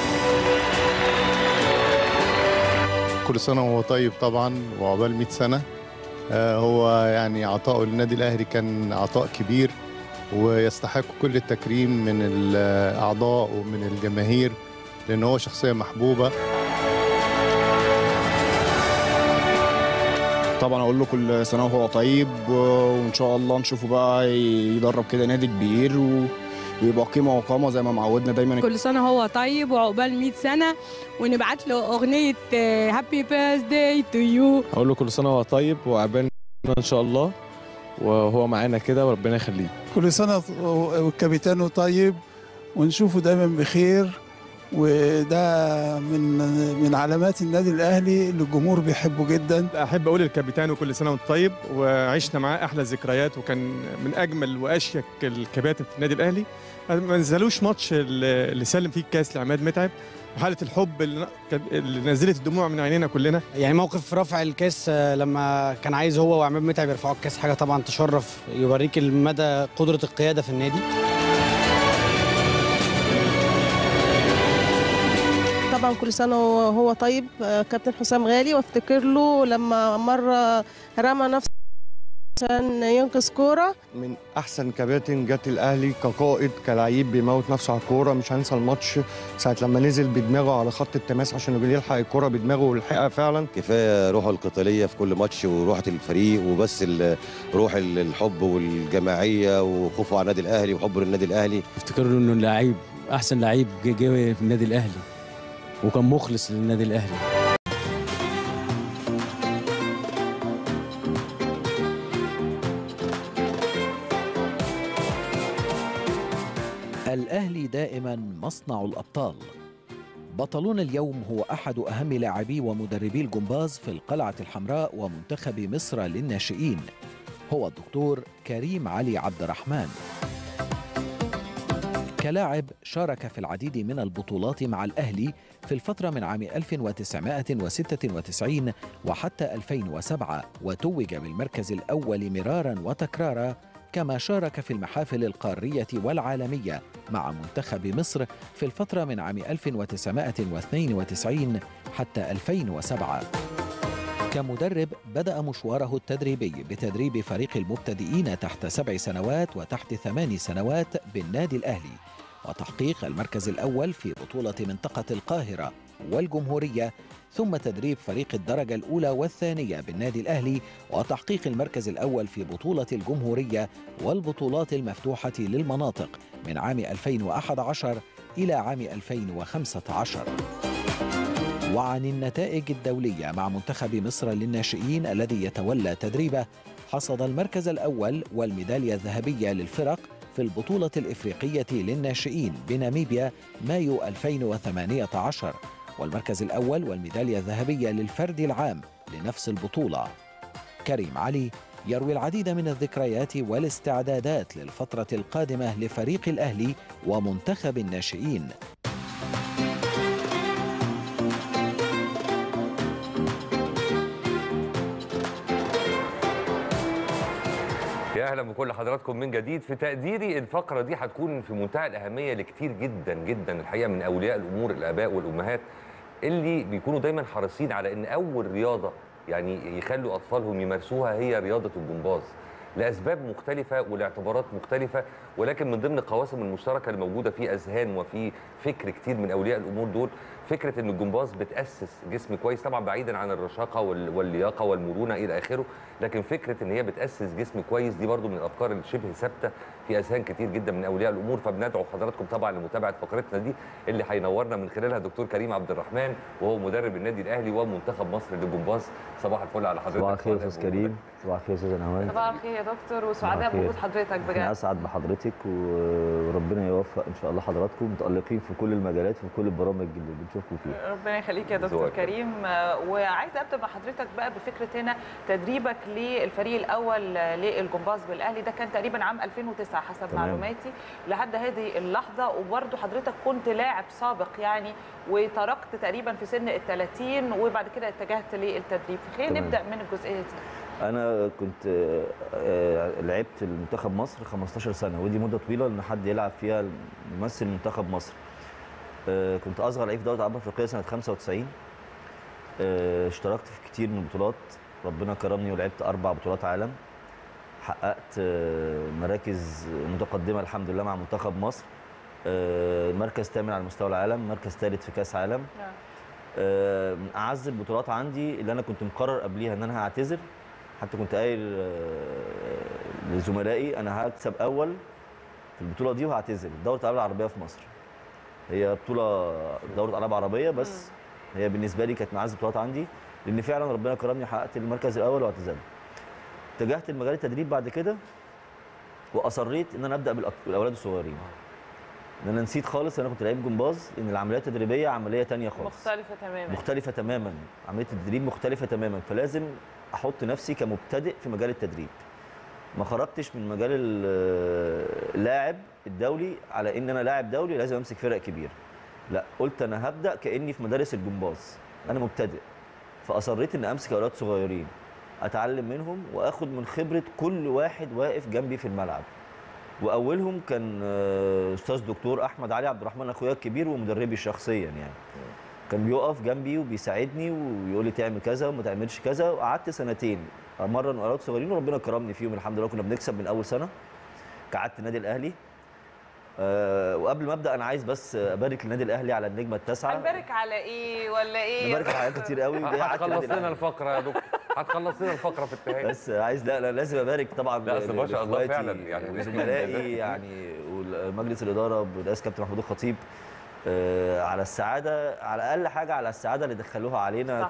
Speaker 13: كل سنه وهو طيب طبعا وعقبال 100 سنه. هو يعني عطاؤه للنادي الاهلي كان عطاء كبير، ويستحق كل التكريم من الأعضاء ومن الجماهير، لأن هو شخصية محبوبة.
Speaker 14: طبعا أقول له كل سنة وهو طيب، وإن شاء الله نشوفه بقى يدرب كده نادي كبير ويبقى قيمة وقامة زي ما معودنا دايما.
Speaker 15: كل سنة هو طيب وعقبال 100 سنة، ونبعت له أغنية هابي بيرثداي تو يو.
Speaker 16: أقول له كل سنة وهو طيب وعقبال إن شاء الله، وهو معانا كده وربنا يخليه.
Speaker 17: كل سنة والكابتن طيب ونشوفه دايما بخير، وده من علامات النادي الأهلي اللي الجمهور بيحبه جدا.
Speaker 18: أحب أقول للكابتن كل سنة وانت طيب، وعشنا معاه أحلى ذكريات، وكان من أجمل وأشيك الكباتن في النادي الأهلي. ما نزلوش ماتش اللي سلم فيه الكاس لعماد متعب، وحالة الحب اللي نزلت الدموع من عينينا كلنا.
Speaker 11: يعني موقف رفع الكاس لما كان عايز هو وعماد متعب يرفعوا الكاس، حاجة طبعا تشرف، يوريك مدى قدرة القيادة في النادي.
Speaker 19: طبعا كل سنة وهو طيب كابتن حسام غالي، وافتكر له لما مرة رمى نفسه عشان ينقذ كورة.
Speaker 20: من احسن كباتن جت الاهلي كقائد كلاعب، بيموت نفسه على الكوره. مش هنسى الماتش ساعه لما نزل بدماغه على خط التماس عشان يلحق الكوره بدماغه، والحقها فعلا.
Speaker 21: كفايه روحه القتاليه في كل ماتش وروحه الفريق، وبس روح الحب والجماعيه وخوفه على النادي الاهلي وحبه للنادي الاهلي.
Speaker 22: افتكر انه لعيب احسن لعيب جه في النادي الاهلي، وكان مخلص للنادي الاهلي.
Speaker 23: الأهلي دائما مصنع الأبطال. بطلنا اليوم هو أحد أهم لاعبي ومدربي الجمباز في القلعة الحمراء ومنتخب مصر للناشئين، هو الدكتور كريم علي عبد الرحمن. كلاعب شارك في العديد من البطولات مع الأهلي في الفترة من عام 1996 وحتى 2007، وتوج بالمركز الأول مرارا وتكرارا، كما شارك في المحافل القارية والعالمية مع منتخب مصر في الفترة من عام 1992 حتى 2007. كمدرب بدأ مشواره التدريبي بتدريب فريق المبتدئين تحت 7 سنوات وتحت 8 سنوات بالنادي الأهلي، وتحقيق المركز الأول في بطولة منطقة القاهرة والجمهورية، ثم تدريب فريق الدرجة الأولى والثانية بالنادي الأهلي، وتحقيق المركز الأول في بطولة الجمهورية والبطولات المفتوحة للمناطق من عام 2011 إلى عام 2015. وعن النتائج الدولية مع منتخب مصر للناشئين الذي يتولى تدريبه، حصد المركز الأول والميدالية الذهبية للفرق في البطولة الإفريقية للناشئين بناميبيا مايو 2018، والمركز الأول والميدالية الذهبية للفرد العام لنفس البطولة. كريم علي يروي العديد من الذكريات والاستعدادات للفترة القادمة لفريق الأهلي ومنتخب الناشئين.
Speaker 2: يا اهلا بكل حضراتكم من جديد. في تقديري الفقره دي هتكون في منتهى الاهميه لكتير جدا جدا الحقيقه من اولياء الامور الاباء والامهات اللي بيكونوا دايما حريصين على ان اول رياضه يعني يخلوا اطفالهم يمارسوها هي رياضه الجمباز، لاسباب مختلفه ولاعتبارات مختلفه، ولكن من ضمن القواسم المشتركه الموجوده في اذهان وفي فكر كتير من اولياء الامور دول فكره ان الجمباز بتاسس جسم كويس، طبعا بعيدا عن الرشاقه واللياقه والمرونه الى اخره، لكن فكره ان هي بتاسس جسم كويس دي برضو من الافكار اللي شبه ثابته في اذهان كتير جدا من اولياء الامور، فبندعو حضراتكم طبعا لمتابعه فقرتنا دي اللي هينورنا من خلالها دكتور كريم عبد الرحمن، وهو مدرب النادي الاهلي ومنتخب مصر للجمباز. صباح الفل على حضرتك.
Speaker 3: صباح الخير يا استاذ كريم، صباح الخير يا استاذ نهاوند.
Speaker 1: صباح الخير يا دكتور، وسعداء بوجود حضرتك بجد.
Speaker 3: انا اسعد بحضرتك وربنا يوفق ان شاء الله حضراتكم متالقين في كل المجالات وفي كل البرامج اللي بنشوفكم فيها.
Speaker 1: ربنا يخليك يا دكتور كريم. وعايزه ابدا مع حضرتك بقى بفكره هنا تدريبك للفريق الاول للجمباز بالاهلي، ده كان تقريبا عام 2009 حسب معلوماتي لحد هذه اللحظه، وبرده حضرتك كنت لاعب سابق يعني، وتركت تقريبا في سن ال 30 وبعد كده اتجهت للتدريب، فخلينا نبدا من الجزئيه دي.
Speaker 3: انا كنت لعبت المنتخب مصر 15 سنه، ودي مده طويله ان حد يلعب فيها ممثل منتخب مصر. كنت اصغر لعيب في دوله العربيه الافريقيه سنه 95. اشتركت في كتير من البطولات، ربنا كرمني ولعبت 4 بطولات عالم، حققت مراكز متقدمه الحمد لله مع منتخب مصر. مركز 8 على مستوى العالم، مركز 3 في كاس عالم. من اعز البطولات عندي اللي انا كنت مقرر قبليها ان انا هعتذر، حتى كنت قايل لزملائي انا هكسب اول في البطوله دي وهعتذر. دوره الالعاب العربيه في مصر هي بطوله دوره العاب عربيه، بس هي بالنسبه لي كانت من اعز البطولات عندي، لان فعلا ربنا كرمني حققت المركز الاول واعتزلت. اتجهت لمجال التدريب بعد كده، واصريت ان انا ابدا بالاولاد الصغيرين، ان انا نسيت خالص انا كنت لعيب جمباز، ان العمليه التدريبيه عمليه ثانيه خالص، مختلفه تماما، عمليه التدريب مختلفه تماما، فلازم احط نفسي كمبتدئ في مجال التدريب. ما خرجتش من مجال اللاعب الدولي على ان انا لاعب دولي لازم امسك فرق كبيره، لا، قلت انا هبدا كاني في مدارس الجمباز، انا مبتدئ، فاصريت ان امسك اولاد صغيرين اتعلم منهم واخد من خبره كل واحد واقف جنبي في الملعب. واولهم كان استاذ دكتور احمد علي عبد الرحمن، اخويا الكبير ومدربي شخصيا يعني. كان بيقف جنبي وبيساعدني ويقول لي تعمل كذا وما تعملش كذا، وقعدت سنتين امرن اولاد صغيرين وربنا كرمني فيهم الحمد لله، كنا بنكسب من اول سنه. قعدت النادي الاهلي. وقبل ما ابدا انا عايز بس ابارك للنادي الاهلي على النجمه التاسعه.
Speaker 1: هنبارك على ايه ولا ايه؟
Speaker 3: نبارك على حاجات كتير قوي.
Speaker 2: هتخلص لنا الفقره يا دكتور، هتخلص لنا الفقره في التهاني.
Speaker 3: بس عايز لا لازم ابارك طبعا.
Speaker 2: لا اصل ما شاء الله فعلا يعني
Speaker 3: وزملائي يعني ومجلس الاداره برئاسه كابتن محمود الخطيب على السعاده، على اقل حاجه على السعاده اللي دخلوها علينا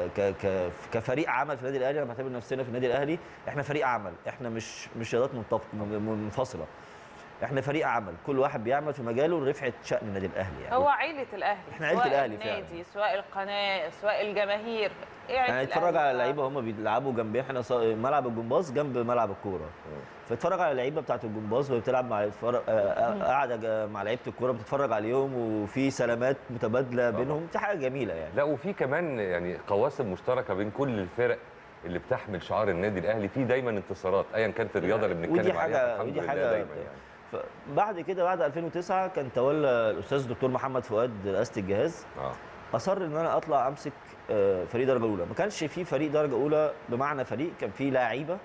Speaker 3: كفريق عمل في النادي الاهلي. انا بعتبر نفسنا في النادي الاهلي احنا فريق عمل، احنا مش رياضات منفصله، احنا فريق عمل، كل واحد بيعمل في مجاله لرفعه شأن النادي الاهلي يعني.
Speaker 1: هو عيله الاهلي،
Speaker 3: احنا عيله الاهلي
Speaker 1: فعلا، النادي سواء القناه سواء الجماهير،
Speaker 3: يعني اتفرج على اللعيبه هم بيلعبوا جنبي، احنا ملعب الجمباز جنب ملعب الكوره، فاتفرج على اللعيبه بتاعه الجمباز وهي بتلعب مع قاعده مع لعيبه الكوره بتتفرج عليهم، وفي سلامات متبادله بينهم، دي حاجه جميله يعني.
Speaker 2: لا وفي كمان يعني قواسم مشتركه بين كل الفرق اللي بتحمل شعار النادي الاهلي، في دايما انتصارات ايا كانت الرياضه اللي بنتكلم عليها.
Speaker 3: ودي حاجه دايما يعني. بعد كده بعد 2009 كان تولى الاستاذ الدكتور محمد فؤاد رئاسه الجهاز. اصر ان انا اطلع امسك فريق درجه اولى. ما كانش في فريق درجه اولى بمعنى فريق، كان في لاعيبه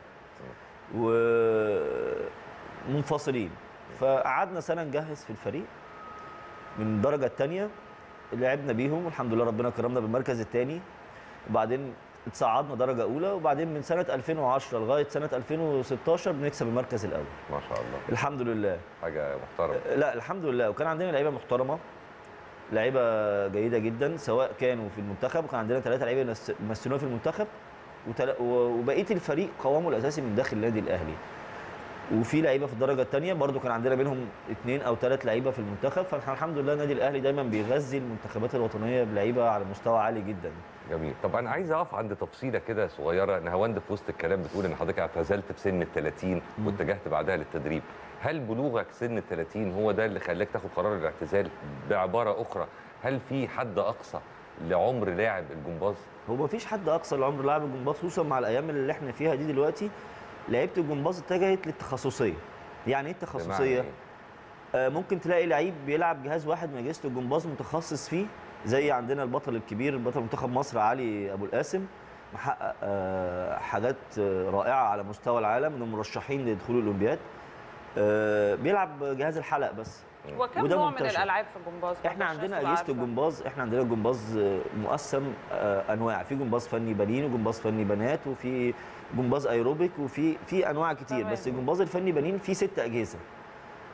Speaker 3: ومنفصلين، فقعدنا سنه نجهز في الفريق من الدرجه الثانيه، لعبنا بيهم والحمد لله ربنا كرمنا بالمركز الثاني، وبعدين اتصعدنا درجه اولى، وبعدين من سنه 2010 لغايه سنه 2016 بنكسب المركز الاول.
Speaker 2: ما شاء الله
Speaker 3: الحمد لله،
Speaker 2: حاجه محترمه.
Speaker 3: لا الحمد لله، وكان عندنا لعيبه محترمه، لعيبه جيده جدا سواء كانوا في المنتخب، وكان عندنا 3 لعيبه يمثلونا في المنتخب، وبقيه الفريق قوامه الاساسي من داخل النادي الاهلي. وفي لعيبه في الدرجه الثانيه برضو كان عندنا منهم 2 أو 3 لعيبه في المنتخب، فالحمد لله النادي الاهلي دايما بيغذي المنتخبات الوطنيه بلعيبه على مستوى عالي جدا.
Speaker 2: جميل. طب انا عايز اقف عند تفصيله كده صغيره. نهاوند في وسط الكلام بتقول ان حضرتك اعتزلت في سن ال 30 واتجهت بعدها للتدريب، هل بلوغك سن ال 30 هو ده اللي خلاك تاخد قرار الاعتزال؟ بعباره اخرى، هل في حد اقصى لعمر لاعب الجمباز؟
Speaker 3: هو ما فيش حد اقصى لعمر لاعب الجمباز، خصوصا مع الايام اللي احنا فيها دي دلوقتي. لعيبه الجمباز اتجهت للتخصصيه. يعني ايه التخصصيه؟ ممكن تلاقي لعيب بيلعب جهاز واحد من اجهزه الجمباز متخصص فيه، زي عندنا البطل الكبير بطل منتخب مصر علي ابو القاسم، محقق حاجات رائعه على مستوى العالم، من المرشحين لدخول الاولمبياد. بيلعب جهاز الحلق بس.
Speaker 1: وكم نوع من الالعاب في الجمباز؟
Speaker 3: احنا عندنا اجهزه الجمباز، احنا عندنا الجمباز مقسم انواع، في جمباز فني بنين وجمباز فني بنات، وفي جمباز ايروبيك، وفي انواع كتير. بس الجمباز الفني بنين فيه 6 اجهزه،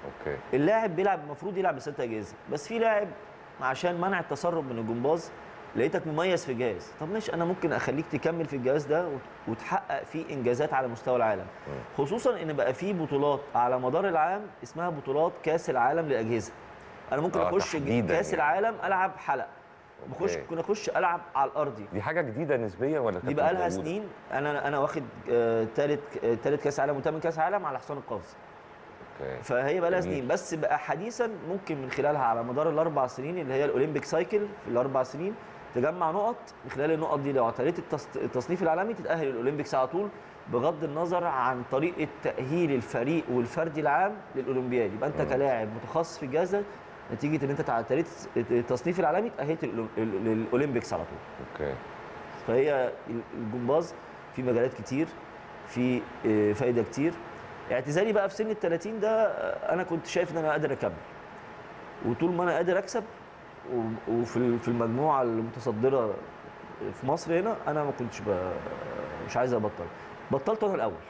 Speaker 2: اوكي.
Speaker 3: اللاعب بيلعب المفروض يلعب بسته اجهزه، بس في لاعب عشان منع التسرب من الجمباز لقيتك مميز في جهاز، طب ماشي انا ممكن اخليك تكمل في الجهاز ده وتحقق فيه انجازات على مستوى العالم. خصوصا ان بقى في بطولات على مدار العام اسمها بطولات كاس العالم للاجهزه. انا ممكن اخش كاس العالم العب حلقه، ممكن اخش العب على الارضي.
Speaker 2: دي حاجه جديده نسبيا ولا
Speaker 3: دي بقى لها سنين؟ انا واخد ثالث كاس عالم وثامن كاس عالم على حصان القفز. فهي بقى لها سنين، بس بقى حديثا ممكن من خلالها على مدار الاربع سنين اللي هي الاولمبيك سايكل في الاربع سنين تجمع نقط، من خلال النقط دي لو اعتليت التصنيف العالمي تتاهل الاولمبيكس على طول، بغض النظر عن طريقه تاهيل الفريق والفردي العام للاولمبياد. يبقى انت كلاعب متخصص في الجهاز ده نتيجه ان انت اعتليت التصنيف العالمي تاهلت للاولمبيكس على طول.
Speaker 2: اوكي.
Speaker 3: فهي الجمباز في مجالات كتير، في فايده كتير. اعتزالي بقى في سن ال 30 ده انا كنت شايف ان انا قادر اكمل، وطول ما انا قادر اكسب وفي المجموعه المتصدره في مصر هنا انا ما كنتش مش عايز ابطل. بطلت انا الاول.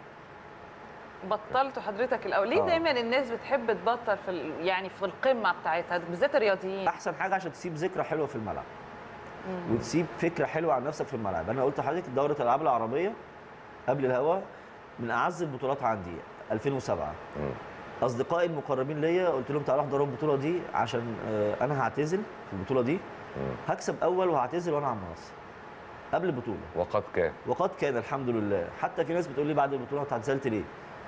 Speaker 1: بطلت حضرتك الاول ليه؟ دايما الناس بتحب تبطل يعني في القمه بتاعتها بالذات الرياضيين.
Speaker 3: احسن حاجه عشان تسيب ذكرى حلوه في الملعب وتسيب فكره حلوه عن نفسك في الملعب. انا قلت لحضرتك دوره الالعاب العربيه قبل الهوا من اعز البطولات عندي 2007. اصدقائي المقربين ليا قلت لهم تعالوا احضروا البطوله دي عشان انا هعتزل في البطوله دي، هكسب اول وهعتزل وانا على المنصه قبل البطوله. وقد كان الحمد لله. حتى في ناس بتقول لي بعد البطوله انت اعتزلت ليه؟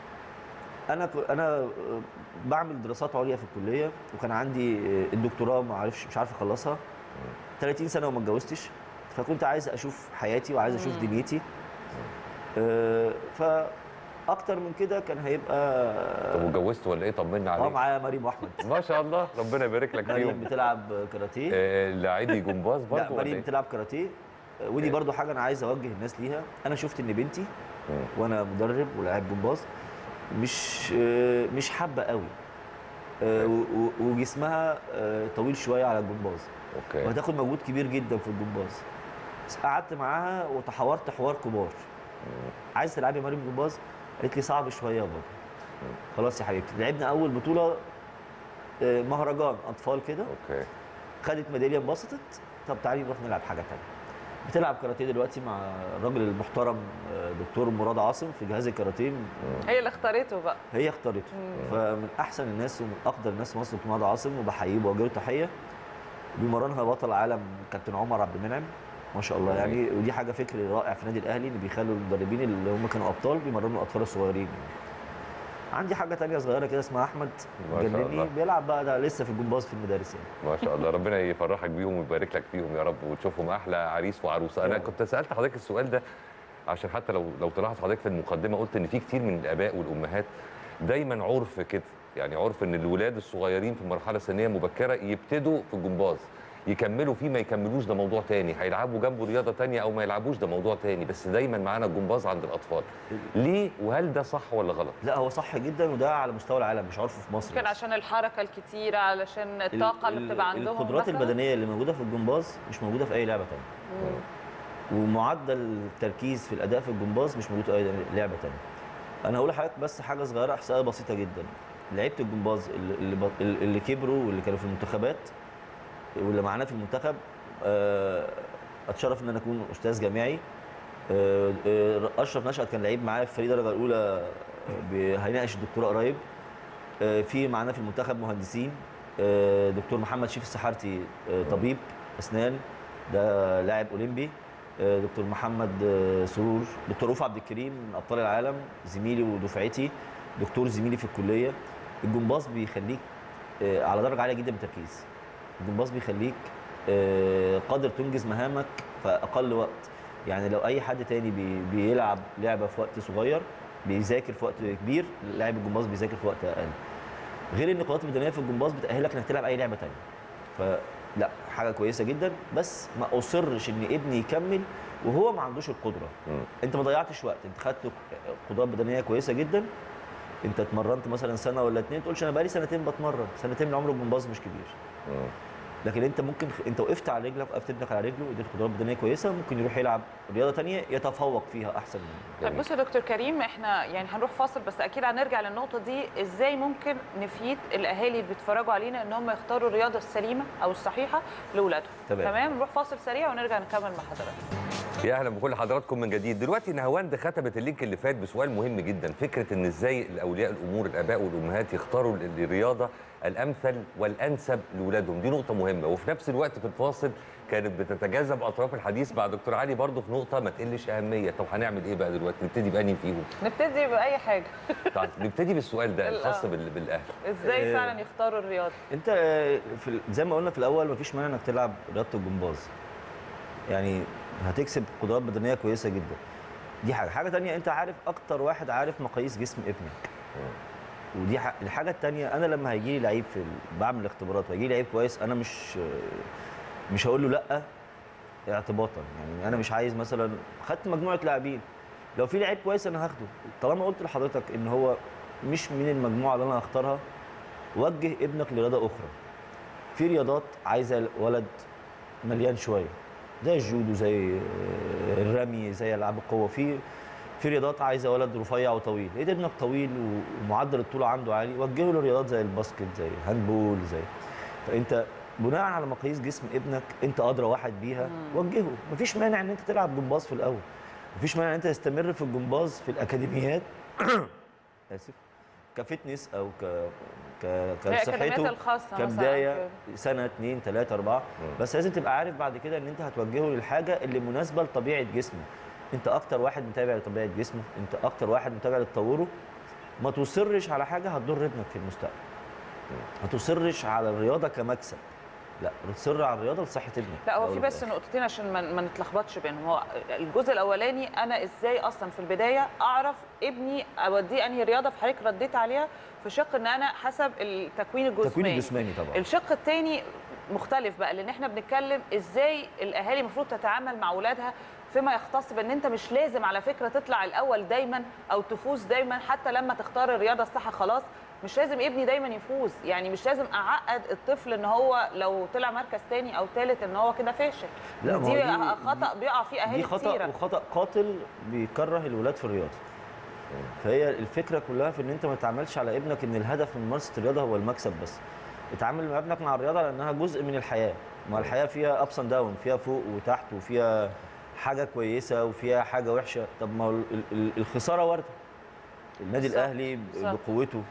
Speaker 3: انا بعمل دراسات عليا في الكليه، وكان عندي الدكتوراه مش عارف اخلصها، 30 سنه وما اتجوزتش، فكنت عايز اشوف حياتي وعايز اشوف دنيتي. فاكتر من كده كان هيبقى.
Speaker 2: طب واتجوزت ولا ايه؟ طمنا عليك.
Speaker 3: معايا مريم واحمد.
Speaker 2: ما شاء الله ربنا يبارك لك فيهم.
Speaker 3: مريم بتلعب كاراتيه.
Speaker 2: لاعبي جمباز برضه.
Speaker 3: لا مريم بتلعب كاراتيه، ودي برضه حاجه انا عايز اوجه الناس ليها. انا شفت ان بنتي وانا مدرب ولاعب جمباز مش حابه قوي، وجسمها طويل شويه على الجمباز، وهتاخد مجهود كبير جدا في الجمباز. قعدت معاها وتحاورت حوار كبار. عايز تلعبي مريم جمباز؟ قالت لي صعب شويه يا بابا. خلاص يا حبيبتي. لعبنا اول بطوله مهرجان اطفال كده، خدت ميداليه انبسطت. طب تعالي نروح نلعب حاجه ثانيه. بتلعب كاراتيه دلوقتي مع الراجل المحترم دكتور مراد عاصم في جهاز الكاراتيه.
Speaker 1: هي اللي اختارته بقى.
Speaker 3: هي اختارته. فمن احسن الناس ومن اقدر الناس في مصر دكتور مراد عاصم، وبحييه وبوجه له تحيه. بيمرنها بطل العالم كابتن عمر عبد المنعم ما شاء الله يعني. ودي حاجه فكر رائع في النادي الاهلي ان بيخلوا المدربين اللي هم كانوا ابطال بيمرنوا الاطفال الصغيرين. عندي حاجه ثانيه صغيره كده اسمها احمد جنني، بيلعب بقى ده لسه في الجمباز في المدارس يعني.
Speaker 2: ما شاء الله ربنا يفرحك بيهم ويبارك لك فيهم يا رب، وتشوفهم احلى عريس وعروسه. انا كنت سالت حضرتك السؤال ده عشان حتى لو تلاحظ حضرتك في المقدمه قلت ان في كتير من الاباء والامهات دايما عرف كده، يعني عرف ان الولاد الصغيرين في مرحله سنيه مبكره يبتدوا في الجمباز، يكملوا فيه ما يكملوش ده موضوع تاني، هيلعبوا جنبه رياضه تانيه او ما يلعبوش ده موضوع تاني، بس دايما معانا الجمباز عند الاطفال. ليه وهل ده صح ولا غلط؟
Speaker 3: لا هو صح جدا، وده على مستوى العالم مش عارفه في مصر.
Speaker 1: ممكن عشان الحركه الكتيره، علشان الطاقه اللي بتبقى عندهم.
Speaker 3: القدرات البدنيه اللي موجوده في الجمباز مش موجوده في اي لعبه ثانيه. ومعدل التركيز في الاداء في الجمباز مش موجود في اي لعبه ثانيه. انا هقول لحضرتك بس حاجه صغيره، احصائيه بسيطه جدا. لعيبه الجمباز اللي كبروا واللي كانوا في المنتخبات واللي معانا في المنتخب، اتشرف ان انا اكون استاذ جامعي. اشرف نشأت كان لعيب معايا في فريق درجه الاولى، هيناقش الدكتوراه قريب. في معانا في المنتخب مهندسين، دكتور محمد شيف السحارتي طبيب اسنان ده لاعب اولمبي، دكتور محمد سرور، دكتور رؤوف عبد الكريم من ابطال العالم زميلي ودفعتي، دكتور زميلي في الكليه. الجمباز بيخليك على درجه عاليه جدا من التركيز. الجمباز بيخليك قادر تنجز مهامك في اقل وقت. يعني لو اي حد تاني بيلعب لعبه في وقت صغير بيذاكر في وقت كبير، لاعب الجمباز بيذاكر في وقت اقل. غير ان القدرات البدنيه في الجمباز بتاهلك انك تلعب اي لعبه تانيه. فلا حاجه كويسه جدا، بس ما اصرش ان ابني يكمل وهو ما عندوش القدره. انت ما ضيعتش وقت، انت خدت قدرات بدنيه كويسه جدا. انت اتمرنت مثلا سنه ولا اتنين، تقولش انا بقالي سنتين بتمرن، سنتين من عمر الجمباز مش كبير. لكن انت ممكن انت وقفت على رجلك، وقفت ابنك على رجله، اديت قدرات بدنيه كويسه، ممكن يروح يلعب رياضه ثانيه يتفوق فيها احسن من.
Speaker 1: طيب بص يا دكتور كريم، احنا يعني هنروح فاصل بس اكيد هنرجع للنقطه دي. ازاي ممكن نفيد الاهالي اللي بيتفرجوا علينا ان هم يختاروا الرياضه السليمه او الصحيحه لاولادهم؟ تمام، نروح فاصل سريع ونرجع نكمل مع حضراتكم.
Speaker 2: يا اهلا بكل حضراتكم من جديد. دلوقتي نهاوند ختمت اللينك اللي فات بسؤال مهم جدا، فكره ان ازاي الاولياء الامور الاباء والامهات يختاروا الرياضه الامثل والانسب لاولادهم. دي نقطه مهمه، وفي نفس الوقت في الفاصل كانت بتتجاذب اطراف الحديث مع دكتور علي برضه في نقطه ما تقلش اهميه. طب هنعمل ايه بقى دلوقتي؟ نبتدي بانهي فيهم؟
Speaker 1: نبتدي باي حاجه.
Speaker 2: طيب نبتدي بالسؤال ده الخاص بالاهل.
Speaker 1: ازاي فعلا يختاروا الرياضه؟
Speaker 3: انت زي ما قلنا في الاول مفيش مانع انك تلعب رياضه الجمباز، يعني هتكسب قدرات بدنيه كويسه جدا. دي حاجه ثانيه، انت عارف اكتر واحد عارف مقاييس جسم ابنك. ودي الحاجه الثانيه، انا لما هيجي لي لعيب بعمل اختبارات وهيجي لي لعيب كويس، انا مش هقول له لا اعتباطا. يعني انا مش عايز مثلا خدت مجموعه لاعبين، لو في لعيب كويس انا هاخده. طالما قلت لحضرتك ان هو مش من المجموعه اللي انا هختارها، وجه ابنك لرياضه اخرى. في رياضات عايزه ولد مليان شويه، زي الجودو، زي الرمي، زي العاب القوه. في رياضات عايزه ولد رفيع وطويل. لقيت ابنك طويل ومعدل الطول عنده عالي، وجهه لرياضات زي الباسكت، زي الهاندبول، زي فانت بناء على مقاييس جسم ابنك انت ادرى واحد بيها، وجهه. مفيش مانع ان انت تلعب جمباز في الاول، مفيش مانع ان انت تستمر في الجمباز في الاكاديميات اسف كفتنس او كصحته كبدايه سنه 2 3 4. بس لازم تبقى عارف بعد كده ان انت هتوجهه للحاجه اللي مناسبه لطبيعه جسمه. انت اكتر واحد متابع لطبيعه جسمه، انت اكتر واحد متابع لتطوره. ما تصرش على حاجه هتضر ابنك في المستقبل. ما تصرش على الرياضه كمكسب، لا تصر على الرياضه لصحه ابنك.
Speaker 1: لا هو في بس نقطتين عشان ما نتلخبطش بينهم. هو الجزء الاولاني، انا ازاي اصلا في البدايه اعرف ابني اوديه انهي رياضه، في حضرتك رديت عليها في شق ان انا حسب التكوين الجسماني.
Speaker 3: التكوين الجسماني طبعا.
Speaker 1: الشق الثاني مختلف بقى، لان احنا بنتكلم ازاي الاهالي المفروض تتعامل مع اولادها فيما يختص بان انت مش لازم على فكره تطلع الاول دايما او تفوز دايما. حتى لما تختار الرياضه الصح خلاص مش لازم ابني دايما يفوز، يعني مش لازم اعقد الطفل ان هو لو طلع مركز ثاني او ثالث ان هو كده فاشل.
Speaker 3: لا
Speaker 1: دي خطا بيقع فيه اهالي كتير.
Speaker 3: دي خطا وخطا قاتل بيكره الولاد في الرياضه. فهي الفكره كلها في ان انت ما تعملش على ابنك ان الهدف من ممارسه الرياضه هو المكسب بس. اتعامل مع ابنك مع الرياضه لانها جزء من الحياه. ما الحياه فيها ابس اند داون، فيها فوق وتحت، وفيها حاجه كويسه وفيها حاجه وحشه. طب ما الخساره وارده. النادي الاهلي بقوته،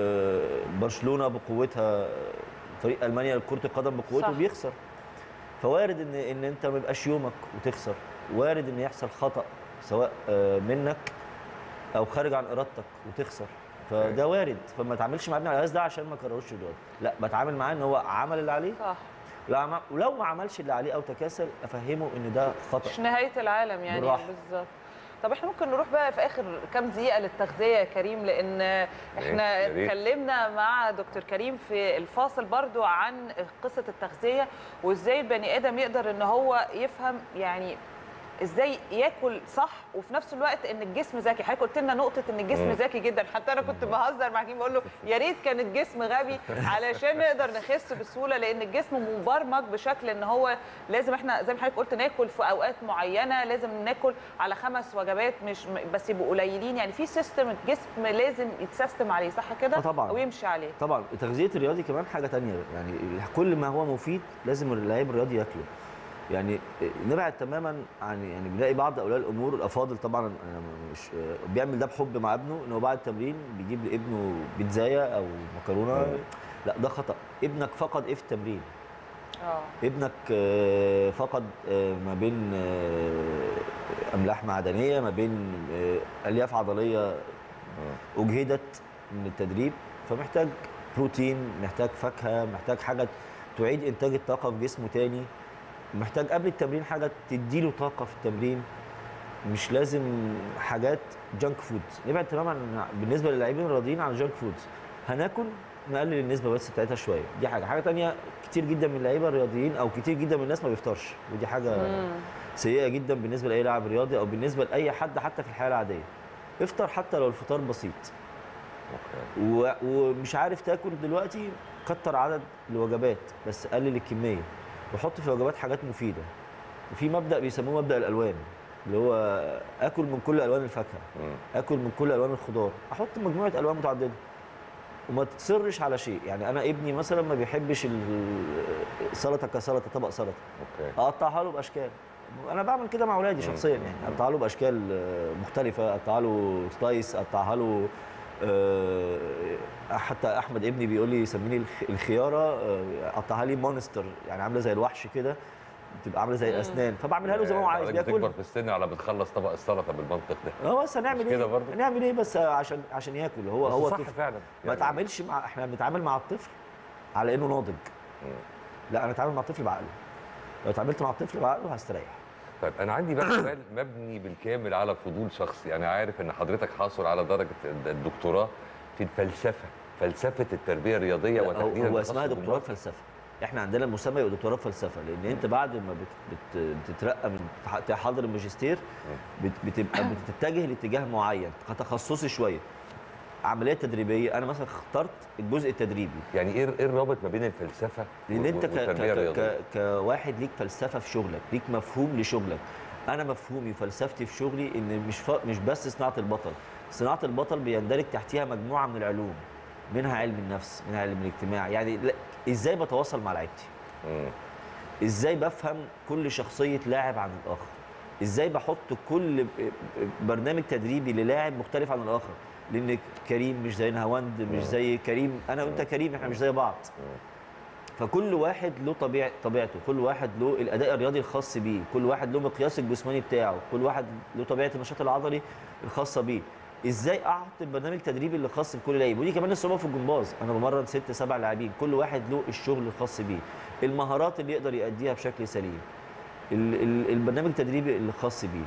Speaker 3: برشلونه بقوتها، فريق المانيا لكره القدم بقوته بيخسر. فوارد ان انت ما يبقاش يومك وتخسر، وارد ان يحصل خطا سواء منك او خارج عن ارادتك وتخسر. فده وارد. فما تعاملش مع ابني على الاساس ده عشان ما كرروش الرياضه، لا بتعامل معاه ان هو عمل اللي عليه صح. ولو ما عملش اللي عليه او تكاسل افهمه ان ده خطا،
Speaker 1: مش نهايه العالم يعني. بالظبط. طب احنا ممكن نروح بقى في اخر كام دقيقه للتغذيه يا كريم، لان احنا اتكلمنا مع دكتور كريم في الفاصل برضو عن قصه التغذيه وازاي البني ادم يقدر ان هو يفهم يعني ازاي ياكل صح وفي نفس الوقت ان الجسم ذكي. حضرتك قلت لنا نقطه ان الجسم ذكي جدا، حتى انا كنت بهزر مع كريم بقول له يا ريت كان الجسم غبي علشان نقدر نخس بسهوله، لان الجسم مبرمج بشكل ان هو لازم احنا زي ما حضرتك قلت ناكل في اوقات معينه، لازم ناكل على 5 وجبات مش بس يبقوا قليلين. يعني في سيستم الجسم لازم يتسيستم عليه صح كده
Speaker 3: طبعا
Speaker 1: او يمشي عليه.
Speaker 3: طبعا تغذيه الرياضي كمان حاجه ثانيه، يعني كل ما هو مفيد لازم اللاعب الرياضي ياكله. يعني نبعد تماما عن يعني بنلاقي بعض اولياء الامور الافاضل طبعا مش بيعمل ده بحب مع ابنه، انه بعد التمرين بيجيب لابنه بيتزايه او مكرونه. لا ده خطا. ابنك فقد ايه في التمرين؟ ابنك فقد ما بين املاح معدنيه، ما بين الياف عضليه اجهدت من التدريب، فمحتاج بروتين، محتاج فاكهه، محتاج حاجه تعيد انتاج الطاقه في جسمه تاني، محتاج قبل التمرين حاجه تديله طاقه في التمرين. مش لازم حاجات جانك فود. نبعد تماما بالنسبه للاعبين الرياضيين عن الجانك فود. هناكل نقلل النسبه بس بتاعتها شويه، دي حاجه ثانيه. كتير جدا من اللعيبه الرياضيين او كتير جدا من الناس ما بيفطرش، ودي حاجه سيئه جدا بالنسبه لاي لاعب رياضي او بالنسبه لاي حد حتى في الحياه العاديه. افطر حتى لو الفطار بسيط. ومش عارف تاكل دلوقتي، كتر عدد الوجبات بس قلل الكميه، وحط في الوجبات حاجات مفيده. وفي مبدا بيسموه مبدا الالوان، اللي هو اكل من كل الوان الفاكهه، اكل من كل الوان الخضار، احط مجموعه الوان متعدده وما تصرش على شيء. يعني انا ابني مثلا ما بيحبش السلطه كسلطه، طبق سلطه، اقطعها له باشكال. انا بعمل كده مع اولادي شخصيا، يعني اقطعها له باشكال مختلفه، اقطعها له سلايس، اقطعها له حتى احمد ابني بيقول لي سميني الخياره، قطعها لي مونستر، يعني عامله زي الوحش كده، بتبقى عامله زي الاسنان، فبعملها له زي ما هو عايز بياكل.
Speaker 2: بتكبر في السن على بتخلص طبق السلطه بالمنطق ده.
Speaker 3: بس هنعمل ايه؟ هنعمل ايه بس عشان ياكل. هو
Speaker 2: صح
Speaker 3: طفل
Speaker 2: فعلا.
Speaker 3: ما تعاملش احنا بنتعامل مع الطفل على انه ناضج. لا، انا اتعامل مع الطفل بعقله. لو اتعاملت مع الطفل بعقله هستريح.
Speaker 2: طيب انا عندي بقى سؤال مبني بالكامل على فضول شخصي. انا عارف ان حضرتك حاصل على درجه الدكتوراه في الفلسفه، فلسفه التربيه الرياضيه وتحديدا
Speaker 3: هو اسمها دكتوراه فلسفه. احنا عندنا المسمى يبقى دكتوراه فلسفه، لان انت بعد ما بتترقى من تحضر الماجستير بتبقى بتتجه لاتجاه معين تخصصي شويه، عمليه تدريبيه. انا مثلا اخترت الجزء التدريبي.
Speaker 2: يعني ايه الرابط ما بين الفلسفه
Speaker 3: لان انت
Speaker 2: والتربيه الرياضيه؟
Speaker 3: كواحد ليك فلسفه في شغلك، ليك مفهوم لشغلك. انا مفهومي وفلسفتي في شغلي ان مش بس صناعه البطل. صناعه البطل بيندرج تحتها مجموعه من العلوم، منها علم النفس، منها علم الاجتماع. يعني ازاي بتواصل مع لعيبتي، ازاي بفهم كل شخصيه لاعب عن الاخر، ازاي بحط كل برنامج تدريبي للاعب مختلف عن الاخر، لان كريم مش زي نهاوند، مش زي كريم، انا وانت كريم احنا مش زي بعض. فكل واحد له طبيعته، كل واحد له الاداء الرياضي الخاص بيه، كل واحد له مقياس الجسماني بتاعه، كل واحد له طبيعه النشاط العضلي الخاصه بيه. ازاي احط البرنامج التدريبي اللي خاص بكل لاعب؟ ودي كمان الصعوبه في الجمباز، انا بمرن 6 7 لاعبين، كل واحد له الشغل الخاص بيه، المهارات اللي يقدر يأديها بشكل سليم، البرنامج التدريبي اللي خاص بيه.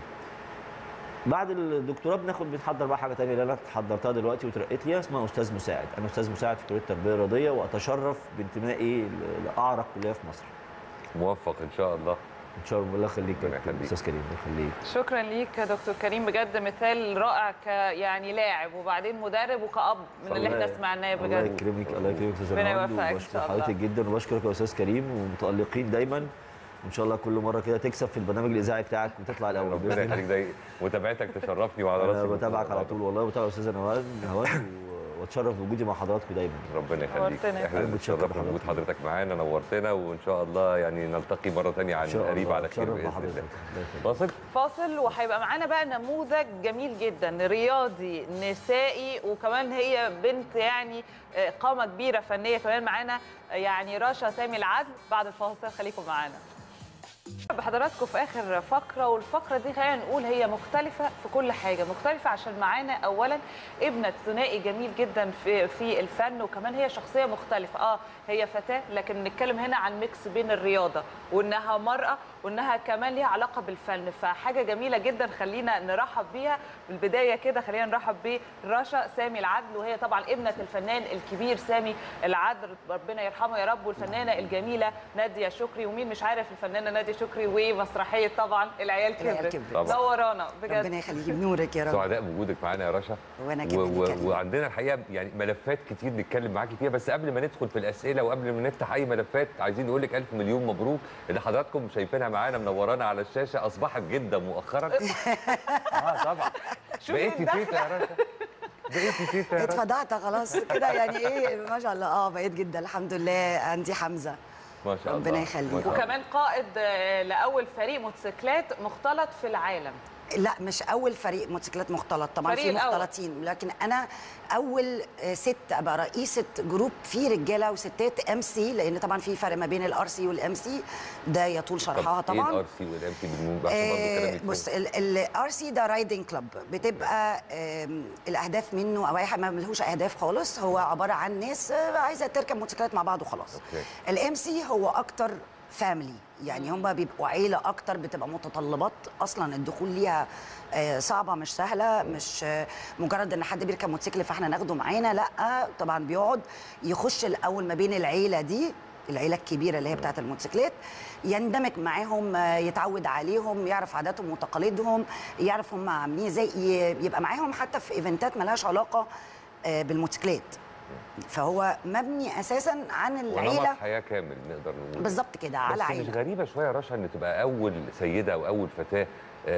Speaker 3: بعد الدكتوراه بنحضر بقى حاجه ثانيه اللي انا حضرتها دلوقتي وترقيت ليها، اسمها استاذ مساعد. انا استاذ مساعد في كليه التربيه الرياضيه، واتشرف بانتمائي لاعرق كليه في مصر.
Speaker 2: موفق ان شاء الله.
Speaker 3: ان شاء الله. الله يخليك يا استاذ كريم. الله يخليك.
Speaker 1: شكرا ليك يا دكتور كريم، بجد مثال رائع يعني لاعب وبعدين مدرب وكأب من اللي احنا سمعناه بجد.
Speaker 3: الله يكرمك، الله يكرمك يا استاذ نهاوند، وبشكر حضرتك جدا وبشكرك يا استاذ كريم، ومتألقين دايما، وان شاء الله كل مره كده تكسب في البرنامج الاذاعي بتاعك وتطلع الاول.
Speaker 2: ربنا يخليك، ده متابعتك تشرفني وعلى راسي.
Speaker 3: انا بتابعك على طول والله، بتابع استاذ نهاوند واتشرف بوجودي مع حضراتكم دايما.
Speaker 2: ربنا يخليك. احنا بنتشرف بوجود حضرتك معانا، نورتنا، وان شاء الله يعني نلتقي مره ثانيه عن قريب على خير باذن الله. فاصل
Speaker 1: وهيبقى معانا بقى نموذج جميل جدا رياضي نسائي، وكمان هي بنت يعني قامه كبيره فنيه كمان معانا، يعني رشا سامي العدل. بعد الفاصل خليكم معانا. بحضراتكم في اخر فقره، والفقره دي خلينا نقول هي مختلفه في كل حاجه، مختلفه عشان معانا اولا ابنه ثنائي جميل جدا في الفن، وكمان هي شخصيه مختلفه. هي فتاه، لكن بنتكلم هنا عن ميكس بين الرياضه وانها مراه وانها كمان ليها علاقه بالفن، فحاجه جميله جدا. خلينا نرحب بيها بالبدايه كده، خلينا نرحب برشا سامي العدل، وهي طبعا ابنه الفنان الكبير سامي العدل، ربنا يرحمه يا رب، والفنانه الجميله ناديه شكري. ومين مش عارف الفنانه ناديه شكري ومسرحيه طبعا العيال كبرت. نورانا بجد.
Speaker 4: ربنا يخليك، بنورك يا رب.
Speaker 2: سعداء بوجودك معانا يا رشا.
Speaker 4: وانا كمان
Speaker 2: وعندنا الحقيقه يعني ملفات كتير نتكلم معاكي فيها، بس قبل ما ندخل في الاسئله وقبل ما نفتح اي ملفات، عايزين نقول لك الف مليون مبروك اللي حضراتكم شايفينها معانا منورانا على الشاشه. اصبحت جده مؤخرا. طبعا بقيتي تيتا يا رشا، بقيتي تيتا يا رشا.
Speaker 4: اتفضعت خلاص كده يعني ايه ما شاء الله. بقيت جده الحمد لله. عندي حمزه
Speaker 2: ما شاء الله،
Speaker 4: ربنا يخليك.
Speaker 1: وكمان قائد لاول فريق موتوسيكلات مختلط في العالم.
Speaker 4: لا مش اول فريق موتوسيكلات مختلط، طبعا في مختلطين، لكن انا اول ست ابقى رئيسه جروب فيه رجاله وستات MC، لان طبعا في فرق ما بين الRC والMC، ده يطول شرحها طبعا.
Speaker 2: ايه الRC والMC بالمناسبه؟
Speaker 4: بص الRC ده رايدنج كلوب، بتبقى الاهداف منه او اي حاجه ما ملهوش اهداف خالص، هو عباره عن ناس عايزه تركب موتوسيكلات مع بعض وخلاص. الMC هو اكتر فاميلي، يعني هم بيبقوا عيله اكتر، بتبقى متطلبات اصلا الدخول ليها صعبه مش سهله، مش مجرد ان حد بيركب موتوسيكل فاحنا ناخده معانا، لا طبعا بيقعد يخش الاول ما بين العيله دي، العيله الكبيره اللي هي بتاعه الموتوسيكلات، يندمج معاهم، يتعود عليهم، يعرف عاداتهم وتقاليدهم، يعرف هم عاملين ازاي، يبقى معاهم حتى في ايفنتات مالهاش علاقه بالموتوسيكلات، فهو مبني اساسا عن العيله،
Speaker 2: ونمط حياه كامل نقدر نقول
Speaker 4: بالظبط كده على
Speaker 2: بس
Speaker 4: عيله.
Speaker 2: مش غريبه شويه يا رشا ان تبقى اول سيده او اول فتاه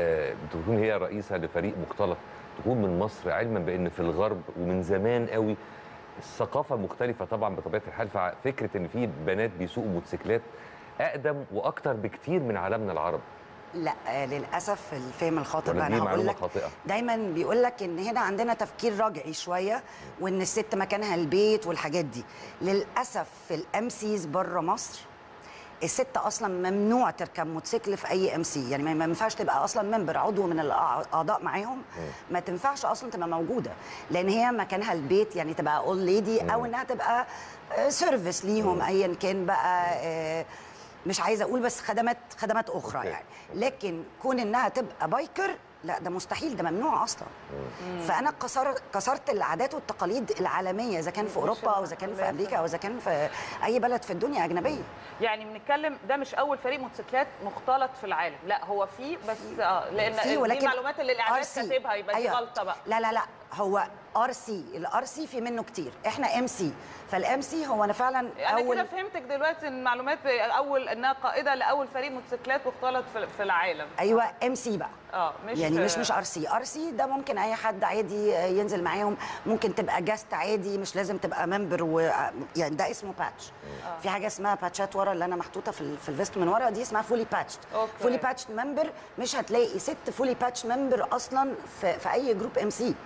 Speaker 2: تكون هي رئيسه لفريق مختلط، تكون من مصر، علما بان في الغرب ومن زمان قوي الثقافه مختلفه طبعا بطبيعه الحال، ففكره ان في بنات بيسوقوا موتوسيكلات اقدم واكتر بكتير من عالمنا العربي.
Speaker 4: لا للاسف الفهم الخاطئ
Speaker 2: ولا
Speaker 4: بقى.
Speaker 2: دي
Speaker 4: انا هقول
Speaker 2: معلومة
Speaker 4: لك
Speaker 2: خاطئة؟
Speaker 4: دايما بيقول لك ان هنا عندنا تفكير رجعي شويه، وان الست مكانها البيت والحاجات دي. للاسف في الامسيز بره مصر الست اصلا ممنوع تركب موتوسيكل في اي ام سي، يعني ما ينفعش تبقى اصلا ممبر عضو من الاعضاء معاهم، ما تنفعش اصلا تبقى موجوده، لان هي مكانها البيت، يعني تبقى اول ليدي او انها تبقى سيرفيس ليهم ايا كان بقى، مش عايزه اقول بس خدمات اخرى يعني. لكن كون انها تبقى بايكر لا، ده مستحيل، ده ممنوع اصلا. فانا كسرت العادات والتقاليد العالميه، اذا كان في اوروبا او اذا كان في امريكا او اذا كان في اي بلد في الدنيا اجنبيه.
Speaker 1: يعني بنتكلم ده مش اول فريق موتوسيكلات مختلط في العالم، لا هو في بس لان دي معلومات اللي الاعلام كاتبها يبقى دي غلطه بقى.
Speaker 4: لا هو الار سي في منه كتير، احنا ام سي، فالام سي هو انا فعلا
Speaker 1: انا كده فهمتك دلوقتي ان المعلومات اول انها قائده لاول فريق موتوسيكلات مختلط في العالم.
Speaker 4: ايوه ام سي بقى،
Speaker 1: مش
Speaker 4: يعني مش ار سي ده ممكن اي حد عادي ينزل معاهم، ممكن تبقى جاست عادي، مش لازم تبقى ممبر يعني ده اسمه باتش. في حاجه اسمها باتشات ورا اللي انا محطوطه في الفيست من ورا، دي اسمها فولي باتشد. فولي باتشد ممبر، مش هتلاقي ست فولي باتش ممبر اصلا في اي جروب ام سي،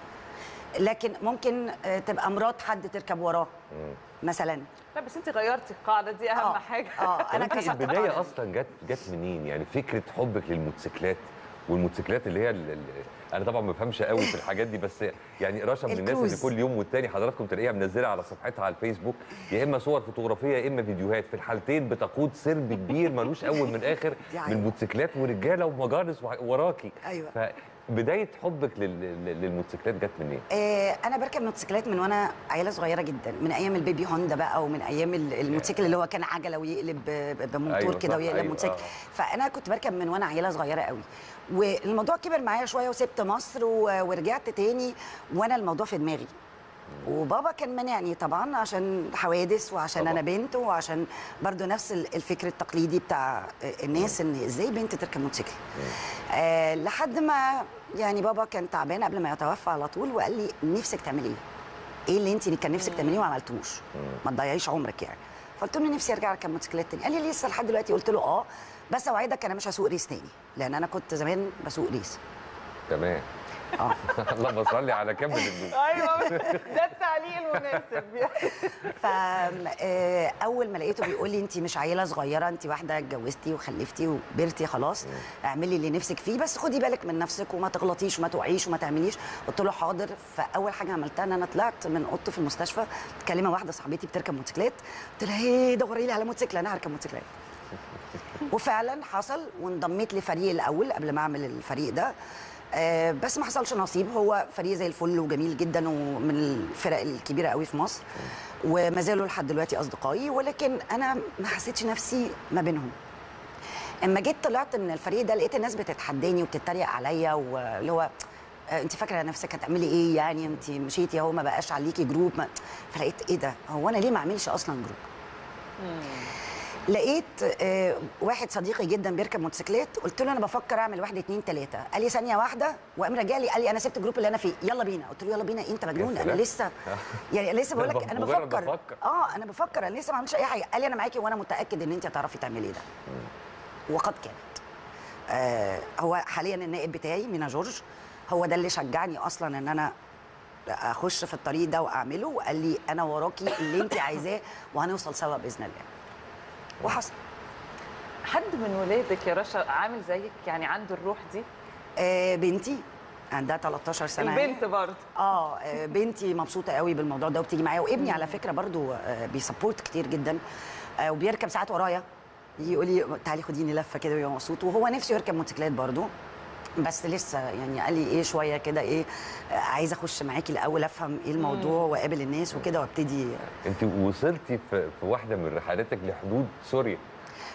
Speaker 4: لكن ممكن تبقى مرات حد تركب وراه مثلا.
Speaker 1: لا بس انت غيرتي القاعده دي، اهم حاجه.
Speaker 2: انا كسرت البدايه اصلا جت منين؟ يعني فكره حبك للموتوسيكلات والموتوسيكلات اللي هي انا طبعا ما بفهمش قوي في الحاجات دي، بس يعني رشا من الناس اللي كل يوم والتاني حضراتكم تلاقيها منزله على صفحتها على الفيسبوك يا اما صور فوتوغرافيه يا اما فيديوهات، في الحالتين بتقود سرب كبير ملوش اول من اخر من موتوسيكلات ورجاله ومجالس وراكي.
Speaker 4: ايوه.
Speaker 2: بدايه حبك للموتوسيكلات جت منين؟
Speaker 4: انا بركب موتوسيكلات من وانا عيله صغيره جدا، من ايام البيبي هوندا بقى، ومن ايام الموتوسيكل اللي هو كان عجله ويقلب بموتور كده ويقلب موتوسيكل. فانا كنت بركب من وانا عيله صغيره قوي، والموضوع كبر معايا شويه وسبت مصر ورجعت تاني وانا الموضوع في دماغي. وبابا كان مانعني طبعا عشان حوادث وعشان انا بنت، وعشان برضو نفس الفكر التقليدي بتاع الناس ان ازاي بنت تركب موتوسيكل. لحد ما يعني بابا كان تعبان قبل ما يتوفى على طول، وقال لي نفسك تعملي ايه اللي انت كان نفسك تعمليه وما عملتوش، ما تضيعيش عمرك يعني. فقلت له نفسي ارجع اركب موتوسيكلات تاني. قال لي لسه لحد دلوقتي؟ قلت له بس اوعدك انا مش هسوق ريس تاني، لان انا كنت زمان بسوق ريس.
Speaker 2: تمام. اللهم صل على كامل النور.
Speaker 1: ايوه ده التعليق المناسب.
Speaker 4: فاول ما لقيته بيقول لي انت مش عيله صغيره، انت واحده اتجوزتي وخلفتي وكبرتي خلاص، اعملي اللي نفسك فيه، بس خدي بالك من نفسك وما تغلطيش وما توعيش وما تعمليش. قلت له حاضر. فاول حاجه عملتها ان انا طلعت من اوضتي في المستشفى، مكلمه واحده صاحبتي بتركب موتوسيكلات، قلت لها هي دوري لي على موتوسيكل، انا هركب موتوسيكلات. وفعلا حصل، وانضميت لفريق الاول قبل ما اعمل الفريق ده. بس ما حصلش نصيب. هو فريق زي الفل وجميل جدا ومن الفرق الكبيره قوي في مصر، وما زالوا لحد دلوقتي اصدقائي، ولكن انا ما حسيتش نفسي ما بينهم. اما جيت طلعت من الفريق ده لقيت الناس بتتحداني وبتتريق عليا، واللي هو انت فاكره نفسك هتعملي ايه يعني، انت مشيتي اهو ما بقاش عليكي جروب. فلقيت ايه ده، هو انا ليه ما اعملش اصلا جروب؟ لقيت واحد صديقي جدا بيركب موتوسيكلات، قلت له انا بفكر اعمل 1 2 3. قال لي ثانيه واحده، وقام راجع لي قال لي انا سبت الجروب اللي انا فيه، يلا بينا. قلت له يلا بينا؟ انت مجنون؟ انا لسه يعني لسه بقول لك انا بفكر. انا بفكر، انا لسه ما عملتش اي حاجه. قال لي انا معاكي وانا متاكد ان انت هتعرفي تعملي ده. وقد كانت. هو حاليا النائب بتاعي مينا جورج، هو ده اللي شجعني اصلا ان انا اخش في الطريق ده واعمله، وقال لي انا وراكي اللي انت عايزاه وهنوصل سوا باذن الله. وحصل.
Speaker 1: حد من ولادك يا رشا عامل زيك يعني عنده الروح دي؟
Speaker 4: بنتي عندها 13 سنه.
Speaker 1: البنت برضه؟
Speaker 4: بنتي مبسوطه قوي بالموضوع ده وبتيجي معايا، وابني على فكره برضه بيسبورت كتير جدا، وبيركب ساعات ورايا، يجي يقول لي تعالي خديني لفه كده ويبقى مبسوط، وهو نفسه يركب موتوسيكلات برضه، بس لسه يعني قال لي ايه شويه كده ايه، عايزه اخش معاكي الاول افهم ايه الموضوع واقابل الناس وكده وابتدي.
Speaker 2: انت وصلتي في واحده من رحلاتك لحدود سوريا.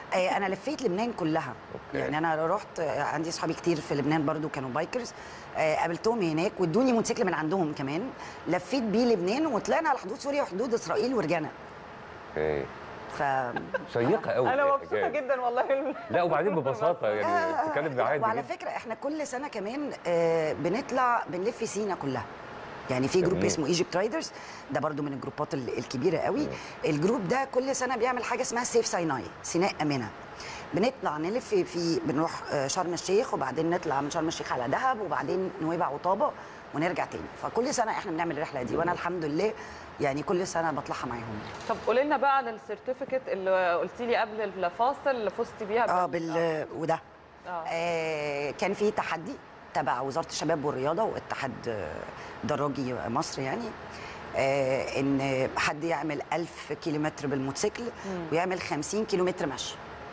Speaker 4: انا لفيت لبنان كلها. يعني انا رحت، عندي اصحابي كتير في لبنان برضو كانوا بايكرز، قابلتهم هناك وادوني موتوسيكل من عندهم كمان، لفيت بيه لبنان وطلعنا على حدود سوريا وحدود اسرائيل ورجعنا.
Speaker 2: اوكي.
Speaker 4: ف
Speaker 2: شيقه قوي.
Speaker 1: انا مبسوطه جدا والله.
Speaker 2: لا وبعدين ببساطه يعني بتتكلم عادي.
Speaker 4: وعلى فكره احنا كل سنه كمان بنطلع بنلف سينا كلها. يعني في جروب اسمه ايجيبت رايدرز، ده برضو من الجروبات الكبيره قوي. الجروب ده كل سنه بيعمل حاجه اسمها سيف سيناء، سيناء امنه. بنطلع نلف في، بنروح شرم الشيخ وبعدين نطلع من شرم الشيخ على دهب وبعدين نويبع وطابه ونرجع تاني. فكل سنه احنا بنعمل الرحله دي وانا الحمد لله يعني كل سنه بطلعها معاهم.
Speaker 1: طب قولي لنا بقى عن السيرتيفيكت اللي قلتي لي قبل الفاصل اللي فزتي بيها.
Speaker 4: وده كان في تحدي تبع وزاره الشباب والرياضه واتحاد دراجي مصر، يعني ان حد يعمل 1000 كيلومتر بالموتوسيكل ويعمل 50 كيلومتر مشي.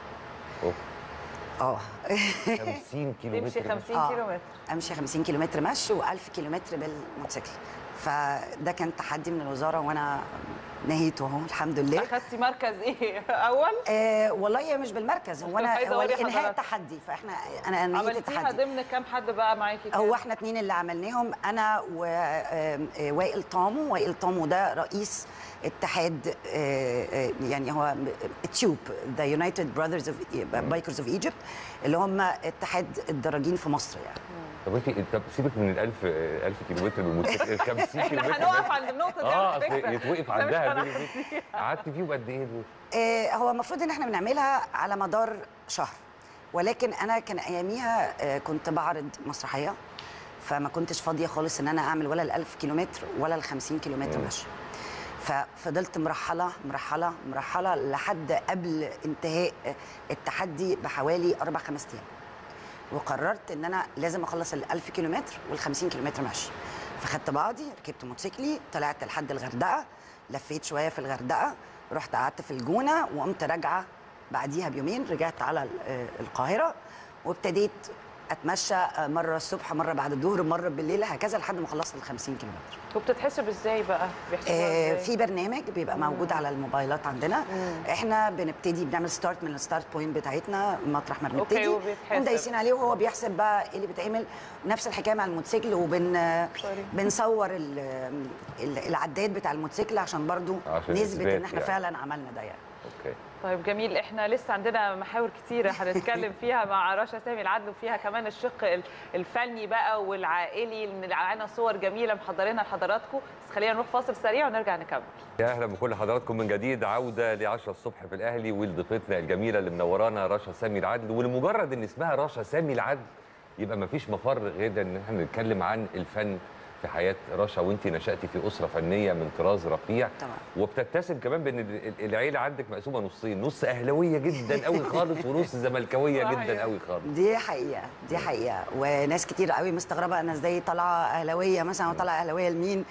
Speaker 2: 50 كيلومتر
Speaker 1: تمشي 50 كيلومتر،
Speaker 4: امشي 50 كيلومتر مشي و1000 كيلومتر بالموتوسيكل. فده كان تحدي من الوزاره وانا نهيته اهو الحمد لله.
Speaker 1: اخدتي مركز ايه اول؟
Speaker 4: والله مش بالمركز، هو انا هو انهاء تحدي، فاحنا انا نهيت التحدي.
Speaker 1: عملتيها ضمن كام حد بقى معاكي؟
Speaker 4: هو احنا 2 اللي عملناهم، انا ووائل طامو. وائل طامو ده رئيس اتحاد يعني هو تيوب، ذا يونايتد براذرز اوف بايكرز اوف ايجيبت، اللي هم اتحاد الدراجين في مصر يعني.
Speaker 2: طب انت سيبك من ال 1000 كيلومتر بالموتوسيكل، 50 كيلومتر
Speaker 1: احنا هنقف عند النقطه دي على فكره.
Speaker 2: يتوقف عندها. قعدت فيه بقد ايه دول؟
Speaker 4: هو المفروض ان احنا بنعملها على مدار شهر، ولكن انا كان اياميها كنت بعرض مسرحيه، فما كنتش فاضيه خالص ان انا اعمل ولا ال 1000 كيلومتر ولا ال 50 كيلومتر مشي. ففضلت مرحله لحد قبل انتهاء التحدي بحوالي 4-5 ايام، وقررت ان انا لازم اخلص ال 1000 كيلومتر وال 50 كيلومتر مشي. فخدت بعضي، ركبت موتوسيكلي، طلعت لحد الغردقه، لفيت شويه في الغردقه، رحت قعدت في الجونه وقمت راجعه بعديها بيومين، رجعت على القاهره وابتديت اتمشى مره الصبح مره بعد الظهر مره بالليل، هكذا لحد ما خلصت ال 50 كيلومتر.
Speaker 1: وبتتحسب ازاي بقى؟ بيحسبوها
Speaker 4: في برنامج بيبقى موجود على الموبايلات عندنا. احنا بنبتدي بنعمل ستارت من الستارت بوينت بتاعتنا، مطرح ما بنبتدي ودايسين عليه وهو بيحسب بقى ايه اللي بيتعمل. نفس الحكايه مع الموتوسيكل، بنصور العداد بتاع الموتوسيكل عشان برضو نثبت ان احنا فعلا عملنا ده يعني.
Speaker 2: اوكي.
Speaker 1: طيب جميل، احنا لسه عندنا محاور كتيره هنتكلم فيها مع رشا سامي العدل، وفيها كمان الشق الفني بقى والعائلي، ان معانا صور جميله محضرينها لحضراتكم. بس خلينا نروح فاصل سريع ونرجع نكمل.
Speaker 2: يا اهلا بكل حضراتكم من جديد، عوده ل 10 الصبح في الاهلي ولضيفتنا الجميله اللي منورانا رشا سامي العدل. ولمجرد ان اسمها رشا سامي العدل يبقى ما فيش مفر غير ان احنا نتكلم عن الفن في حياه رشا. وانت نشاتي في اسره فنيه من طراز رفيع طبعا، وبتتسم كمان بان العيله عندك مقسومه نصين، نص اهلاويه جدا قوي خالص ونص زملكاويه جدا قوي خالص.
Speaker 4: دي حقيقه وناس كتير قوي مستغربه انا ازاي طالعه اهلاويه مثلا، وطالعه اهلاويه لمين؟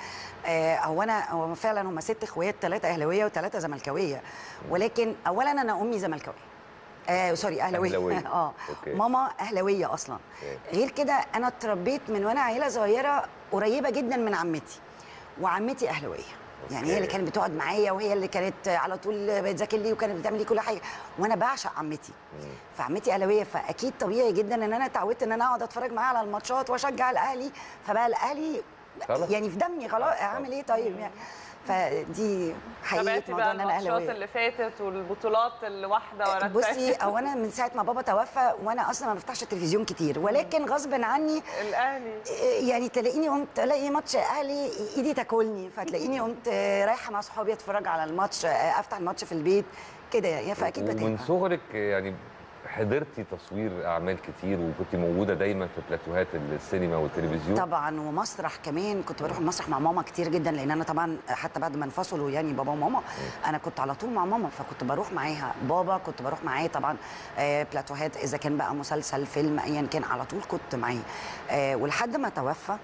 Speaker 4: هو فعلا هم 6 اخوات، 3 اهلاويه و3 زملكاويه. ولكن اولا انا امي زملكاويه، سوري اهلاويه. ماما اهلاويه اصلا. غير كده انا اتربيت من وانا عيله صغيره قريبه جدا من عمتي، وعمتي اهلاويه. يعني هي اللي كانت بتقعد معايا، وهي اللي كانت على طول بتذاكر لي وكانت بتعمل لي كل حاجه، وانا بعشق عمتي. فعمتي اهلاويه، فاكيد طبيعي جدا ان انا اتعودت ان انا اقعد اتفرج معاها على الماتشات واشجع الاهلي، فبقى الاهلي يعني في دمي خلاص، اعمل ايه طيب يعني. فدي حقيقه موضوع ان انا اهلاويه.
Speaker 1: الماتشات اللي فاتت والبطولات اللي واحده ورا الثانيه.
Speaker 4: بصي، او انا من ساعه ما بابا توفى وانا اصلا ما بفتحش التلفزيون كتير، ولكن غصب عني
Speaker 1: الاهلي
Speaker 4: يعني تلاقيني قمت الاقي ماتش اهلي ايدي تاكلني، فتلاقيني قمت رايحه مع صحابي اتفرج على الماتش، افتح الماتش في البيت كده يعني. فاكيد بتابع.
Speaker 2: ومن صغرك يعني حضرتي تصوير اعمال كتير وكنت موجوده دايما في بلاتوهات السينما والتلفزيون
Speaker 4: طبعا، ومسرح كمان. كنت بروح المسرح مع ماما كتير جدا، لان انا طبعا حتى بعد ما انفصلوا يعني بابا وماما انا كنت على طول مع ماما، فكنت بروح معاها. بابا كنت بروح معاه طبعا بلاتوهات، اذا كان بقى مسلسل فيلم ايا كان على طول كنت معاه. ولحد ما توفى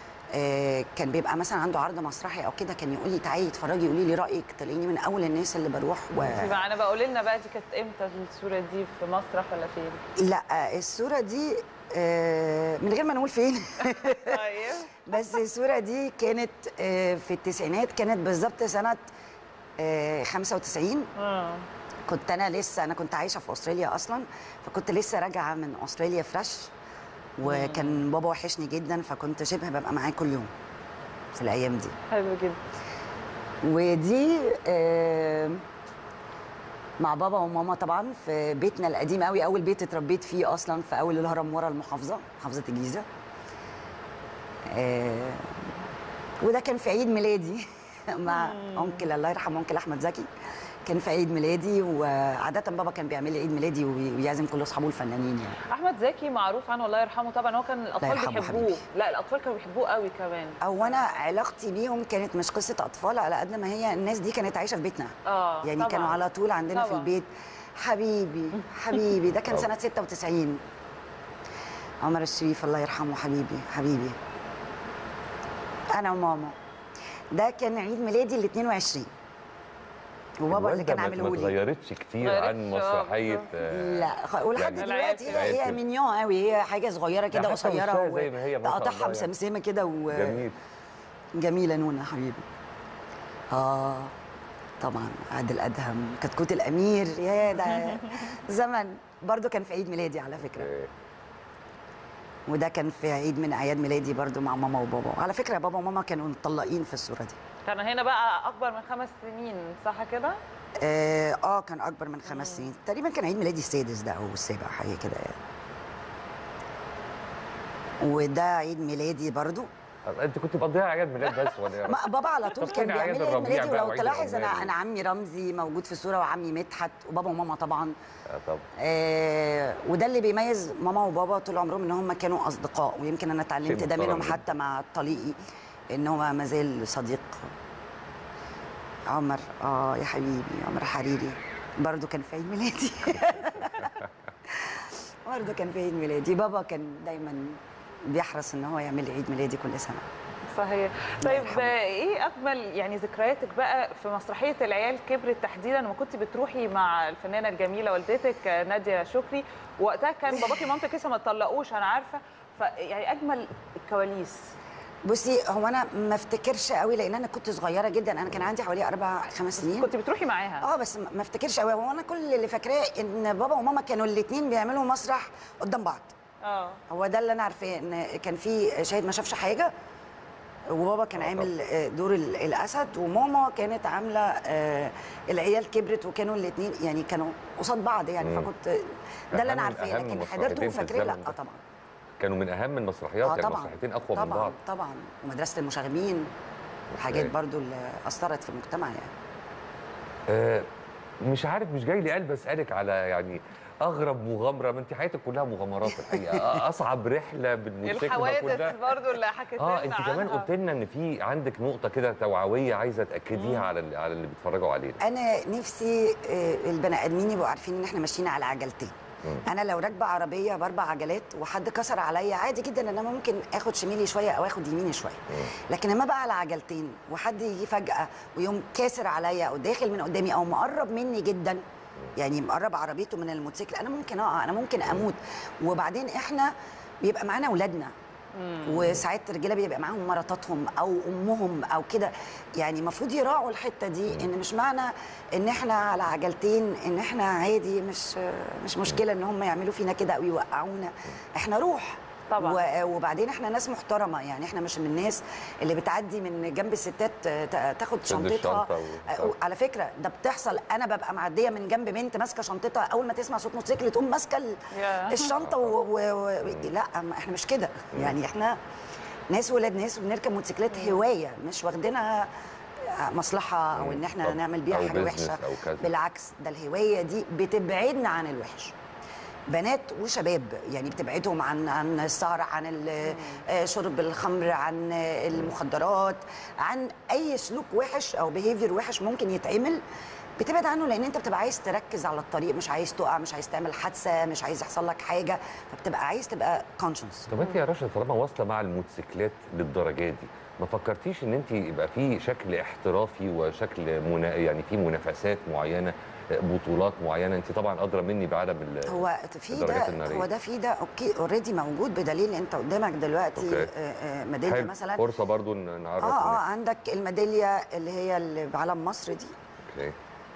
Speaker 4: كان بيبقى مثلا عنده عرض مسرحي او كده، كان يقول لي تعالي اتفرجي قولي لي رايك، تلاقيني من اول الناس اللي بروح
Speaker 1: انا بقول لنا بقى دي كانت امتى الصوره دي، في مسرح ولا فين؟
Speaker 4: لا الصوره دي من غير ما نقول فين.
Speaker 1: طيب
Speaker 4: بس الصوره دي كانت في التسعينات، كانت بالظبط سنه 95. كنت انا كنت عايشه في استراليا اصلا، فكنت لسه راجعه من استراليا فريش، وكان بابا وحشني جدا، فكنت شبه ببقى معاه كل يوم في الايام دي.
Speaker 1: حلو جدا.
Speaker 4: ودي مع بابا وماما طبعا في بيتنا القديم قوي، اول بيت اتربيت فيه اصلا في اول الهرم ورا المحافظه، محافظه الجيزه. وده كان في عيد ميلادي مع انكل الله يرحمه، انكل احمد زكي. كان في عيد ميلادي، وعاده بابا كان بيعمل لي عيد ميلادي ويعزم كل اصحابه الفنانين يعني.
Speaker 1: احمد زكي معروف عنه الله يرحمه طبعا، هو كان الاطفال بيحبوه حبيبي. لا الاطفال كانوا بيحبوه قوي كمان.
Speaker 4: او انا علاقتي بيهم كانت مش قصه اطفال على قد ما هي الناس دي كانت عايشه في بيتنا.
Speaker 1: يعني
Speaker 4: طبعًا. كانوا على طول عندنا طبعًا. في البيت. حبيبي حبيبي ده كان سنه 96. عمر الشريف الله يرحمه حبيبي حبيبي. انا وماما. ده كان عيد ميلادي ال 22. وبابا اللي كان عامله لي.
Speaker 2: ما اتغيرتش كتير عن مسرحيه
Speaker 4: لا ولحد يعني دلوقتي هي مينيون قوي، هي حاجه صغيره كده قصيره وتقطعها مسمسمه كده
Speaker 2: جميل.
Speaker 4: جميله نونا حبيبي. طبعا عادل ادهم، كتكوت الامير، يا ده زمن. برضو كان في عيد ميلادي على فكره. وده كان في عيد من اعياد ميلادي برضو مع ماما وبابا. على فكره بابا وماما كانوا مطلقين في الصوره دي.
Speaker 1: كان هنا بقى اكبر من 5 سنين صح كده؟
Speaker 4: كان اكبر من 5 سنين تقريبا، كان عيد ميلادي السادس ده او السابع حاجه كده يعني. وده عيد ميلادي برضو.
Speaker 2: انت كنت مقضيها اعياد ميلاد بس ولا
Speaker 4: ما بابا على طول كان بيعمل لي عيد ميلادي، ولو تلاحظ انا عمي رمزي موجود في الصوره وعمي مدحت وبابا وماما طبعا.
Speaker 2: طبعا.
Speaker 4: وده اللي بيميز ماما وبابا طول عمرهم ان هم كانوا اصدقاء، ويمكن انا اتعلمت ده منهم حتى مع طليقي ان هو ما زال صديق. عمر يا حبيبي عمر حريري برضو كان في عيد ميلادي. برضو كان في عيد ميلادي. بابا كان دايما بيحرص ان هو يعمل لي عيد ميلادي كل سنه.
Speaker 1: صحيح. طيب ايه اجمل يعني ذكرياتك بقى في مسرحيه العيال كبرت تحديدا لما كنت بتروحي مع الفنانه الجميله والدتك ناديه شكري، وقتها كان باباكي ومامتك لسه ما اتطلقوش انا عارفه، فيعني اجمل الكواليس.
Speaker 4: بصي هو انا ما افتكرش قوي لان انا كنت صغيره جدا، انا كان عندي حوالي 4-5 سنين.
Speaker 1: كنت بتروحي معاها؟
Speaker 4: بس ما افتكرش قوي. هو انا كل اللي فاكراه ان بابا وماما كانوا الاثنين بيعملوا مسرح قدام بعض. هو ده اللي انا عارفاه، ان كان في شاهد ما شافش حاجه، وبابا كان عامل دور الاسد، وماما كانت عامله العيال كبرت، وكانوا الاثنين يعني كانوا قصاد بعض يعني. فكنت ده اللي انا عارفاه، لكن حضرته وفاكراه لا طبعا.
Speaker 2: كانوا من اهم المسرحيات، يعني مسرحيتين اقوى من بعض
Speaker 4: طبعا. ومدرسه المشاغبين وحاجات برضو اللي اثرت في المجتمع يعني.
Speaker 2: مش عارف، مش جاي لي قلب اسالك على يعني اغرب مغامره، ما انت حياتك كلها مغامرات الحقيقه. اصعب رحله بالموتوسيكل
Speaker 1: الحوادث برضو اللي حكيت لنا
Speaker 2: انت كمان قلت لنا ان في عندك نقطه كده توعويه عايزه تاكديها على اللي بيتفرجوا علينا.
Speaker 4: انا نفسي البني ادمين يبقوا عارفين ان احنا ماشيين على عجلتين. انا لو راكبه عربيه ب4 عجلات وحد كسر عليا عادي جدا ان انا ممكن اخد شمالي شويه او اخد يميني شويه، لكن لما بقى على عجلتين وحد يجي فجاه ويوم كاسر عليا او داخل من قدامي او مقرب مني جدا، يعني مقرب عربيته من الموتوسيكل، انا ممكن اقع، انا ممكن اموت. وبعدين احنا بيبقى معانا اولادنا، وساعات الرجاله بيبقى معاهم مراتاتهم او امهم او كده، يعني المفروض يراعوا الحته دي، ان مش معنى ان احنا على عجلتين ان احنا عادي، مش مشكله ان هم يعملوا فينا كده او يوقعونا. احنا روح طبعا. وبعدين احنا ناس محترمه، يعني احنا مش من الناس اللي بتعدي من جنب الستات تاخد شنطتها. على فكره ده بتحصل، انا ببقى معديه من جنب بنت ماسكه شنطتها، اول ما تسمع صوت موتوسيكل تقوم ماسكه الشنطه لا احنا مش كده، يعني احنا ناس ولاد ناس وبنركب موتوسيكلات هوايه، مش واخدينها مصلحه او ان احنا نعمل بيها حاجه وحشه. بالعكس، ده الهوايه دي بتبعدنا عن الوحش، بنات وشباب، يعني بتبعدهم عن السهر، عن شرب الخمر، عن المخدرات، عن اي سلوك وحش او بيهيفير وحش ممكن يتعمل، بتبعد عنه، لان انت بتبقى عايز تركز على الطريق، مش عايز تقع، مش عايز تعمل حادثه، مش عايز يحصل لك حاجه، فبتبقى عايز تبقى كونشنس.
Speaker 2: طب انت يا رشا طالما واصله مع الموتوسيكلات للدرجه دي، ما فكرتيش ان انت يبقى في شكل احترافي وشكل يعني في منافسات معينه، بطولات معينه؟ انت طبعا ادرى مني بعالم الدرجات الناريه.
Speaker 4: هو ده في ده اوكي اوريدي موجود، بدليل انت قدامك دلوقتي ميداليه مثلا،
Speaker 2: فرصه برضو نعرف.
Speaker 4: عندك الميداليه اللي هي اللي بعلم مصر دي.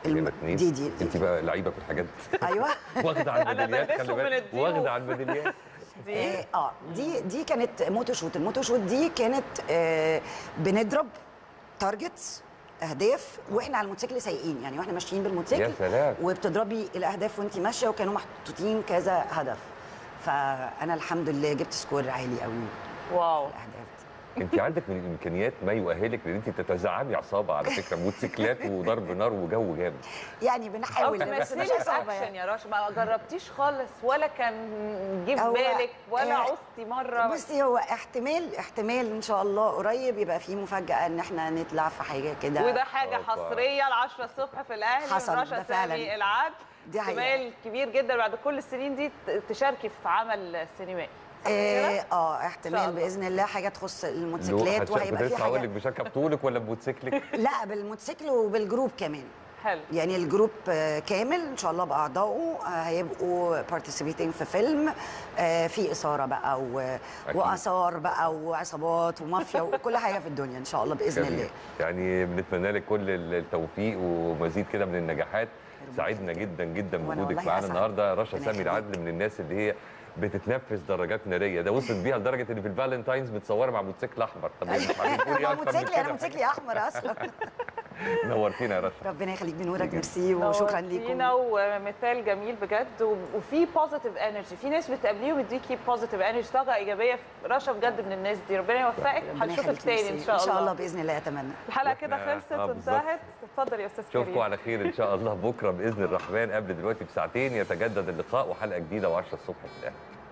Speaker 2: جايبه 2
Speaker 4: دي
Speaker 2: انت بقى لعيبه في الحاجات
Speaker 4: ايوه
Speaker 2: واخده على الميداليات،
Speaker 1: أنا
Speaker 2: خلي
Speaker 1: بلبسهم من
Speaker 2: بالك
Speaker 1: الديو.
Speaker 2: واخده على الميداليات.
Speaker 4: دي كانت موتو شوت. الموتو شوت دي كانت بنضرب تارجتس، اهداف، واحنا على الموتوسيكل سايقين، يعني واحنا ماشيين بالموتوسيكل
Speaker 2: يا سلام.
Speaker 4: وبتضربي الاهداف وانت ماشيه، وكانوا محطوطين كذا هدف. فانا الحمد لله جبت سكور عالي قوي.
Speaker 1: واو.
Speaker 2: انت عندك من الامكانيات ما يؤهلك لان انت تتزعمي عصابه على فكره، موتوسيكلات وضرب نار وجو جامد.
Speaker 4: يعني بنحاول
Speaker 1: بس مش اكشن يا رشا، ما جربتيش خالص ولا كان جه في بالك ولا عصتي مره؟
Speaker 4: بصي، هو احتمال ان شاء الله قريب يبقى في مفاجاه ان احنا نطلع في حاجه كده،
Speaker 1: وده حاجه حصريه ل 10 الصبح في الاهلي.
Speaker 4: حصل
Speaker 1: رشا سامي العدل، احتمال كبير جدا بعد كل السنين دي تشاركي في عمل سينمائي.
Speaker 4: احتمال باذن الله حاجه تخص الموتوسيكلات، وهيبقى في حاجه.
Speaker 2: هقول لك بشكل بطولك ولا بموتوسيكلك؟
Speaker 4: لا، بالموتوسيكل وبالجروب كمان.
Speaker 1: حلو.
Speaker 4: يعني الجروب كامل ان شاء الله باعضائه هيبقوا بارتيسيبيتنج في فيلم في اثاره بقى واثار بقى وعصابات ومافيا وكل حاجه في الدنيا ان شاء الله باذن الله.
Speaker 2: يعني بنتمنى لك كل التوفيق ومزيد كده من النجاحات. سعدنا جدا جدا بوجودك معانا النهارده. رشا سامي العدل من الناس اللي هي بتتنفس درجات ناريه، ده وصلت بيها لدرجه ان في الفالنتاينز متصوره مع موتوسيكل احمر. طب مش عارفين ايه اكتر من كده؟
Speaker 4: انا موتوسيكلي احمر اصلا.
Speaker 2: نورتينا يا رشا.
Speaker 4: ربنا يخليك، بنورك، ميرسي وشكرا ليكم.
Speaker 1: ومثال جميل بجد، وفي بوزيتيف انرجي، في ناس بتقابليهم يديكي بوزيتيف انرجي، طاقه ايجابيه. رشا بجد من الناس دي، ربنا يوفقك. هنشوفك تاني ان شاء الله.
Speaker 4: ان شاء الله باذن الله، اتمنى.
Speaker 1: الحلقه كده خلصت انتهت. اتفضل يا استاذ كريم.
Speaker 2: اشوفكم على خير ان شاء الله بكره باذن الرحمن. قبل دلوقتي بساعتين يتجدد اللقاء وحلقه جديده و10 الصبح في الاهلي.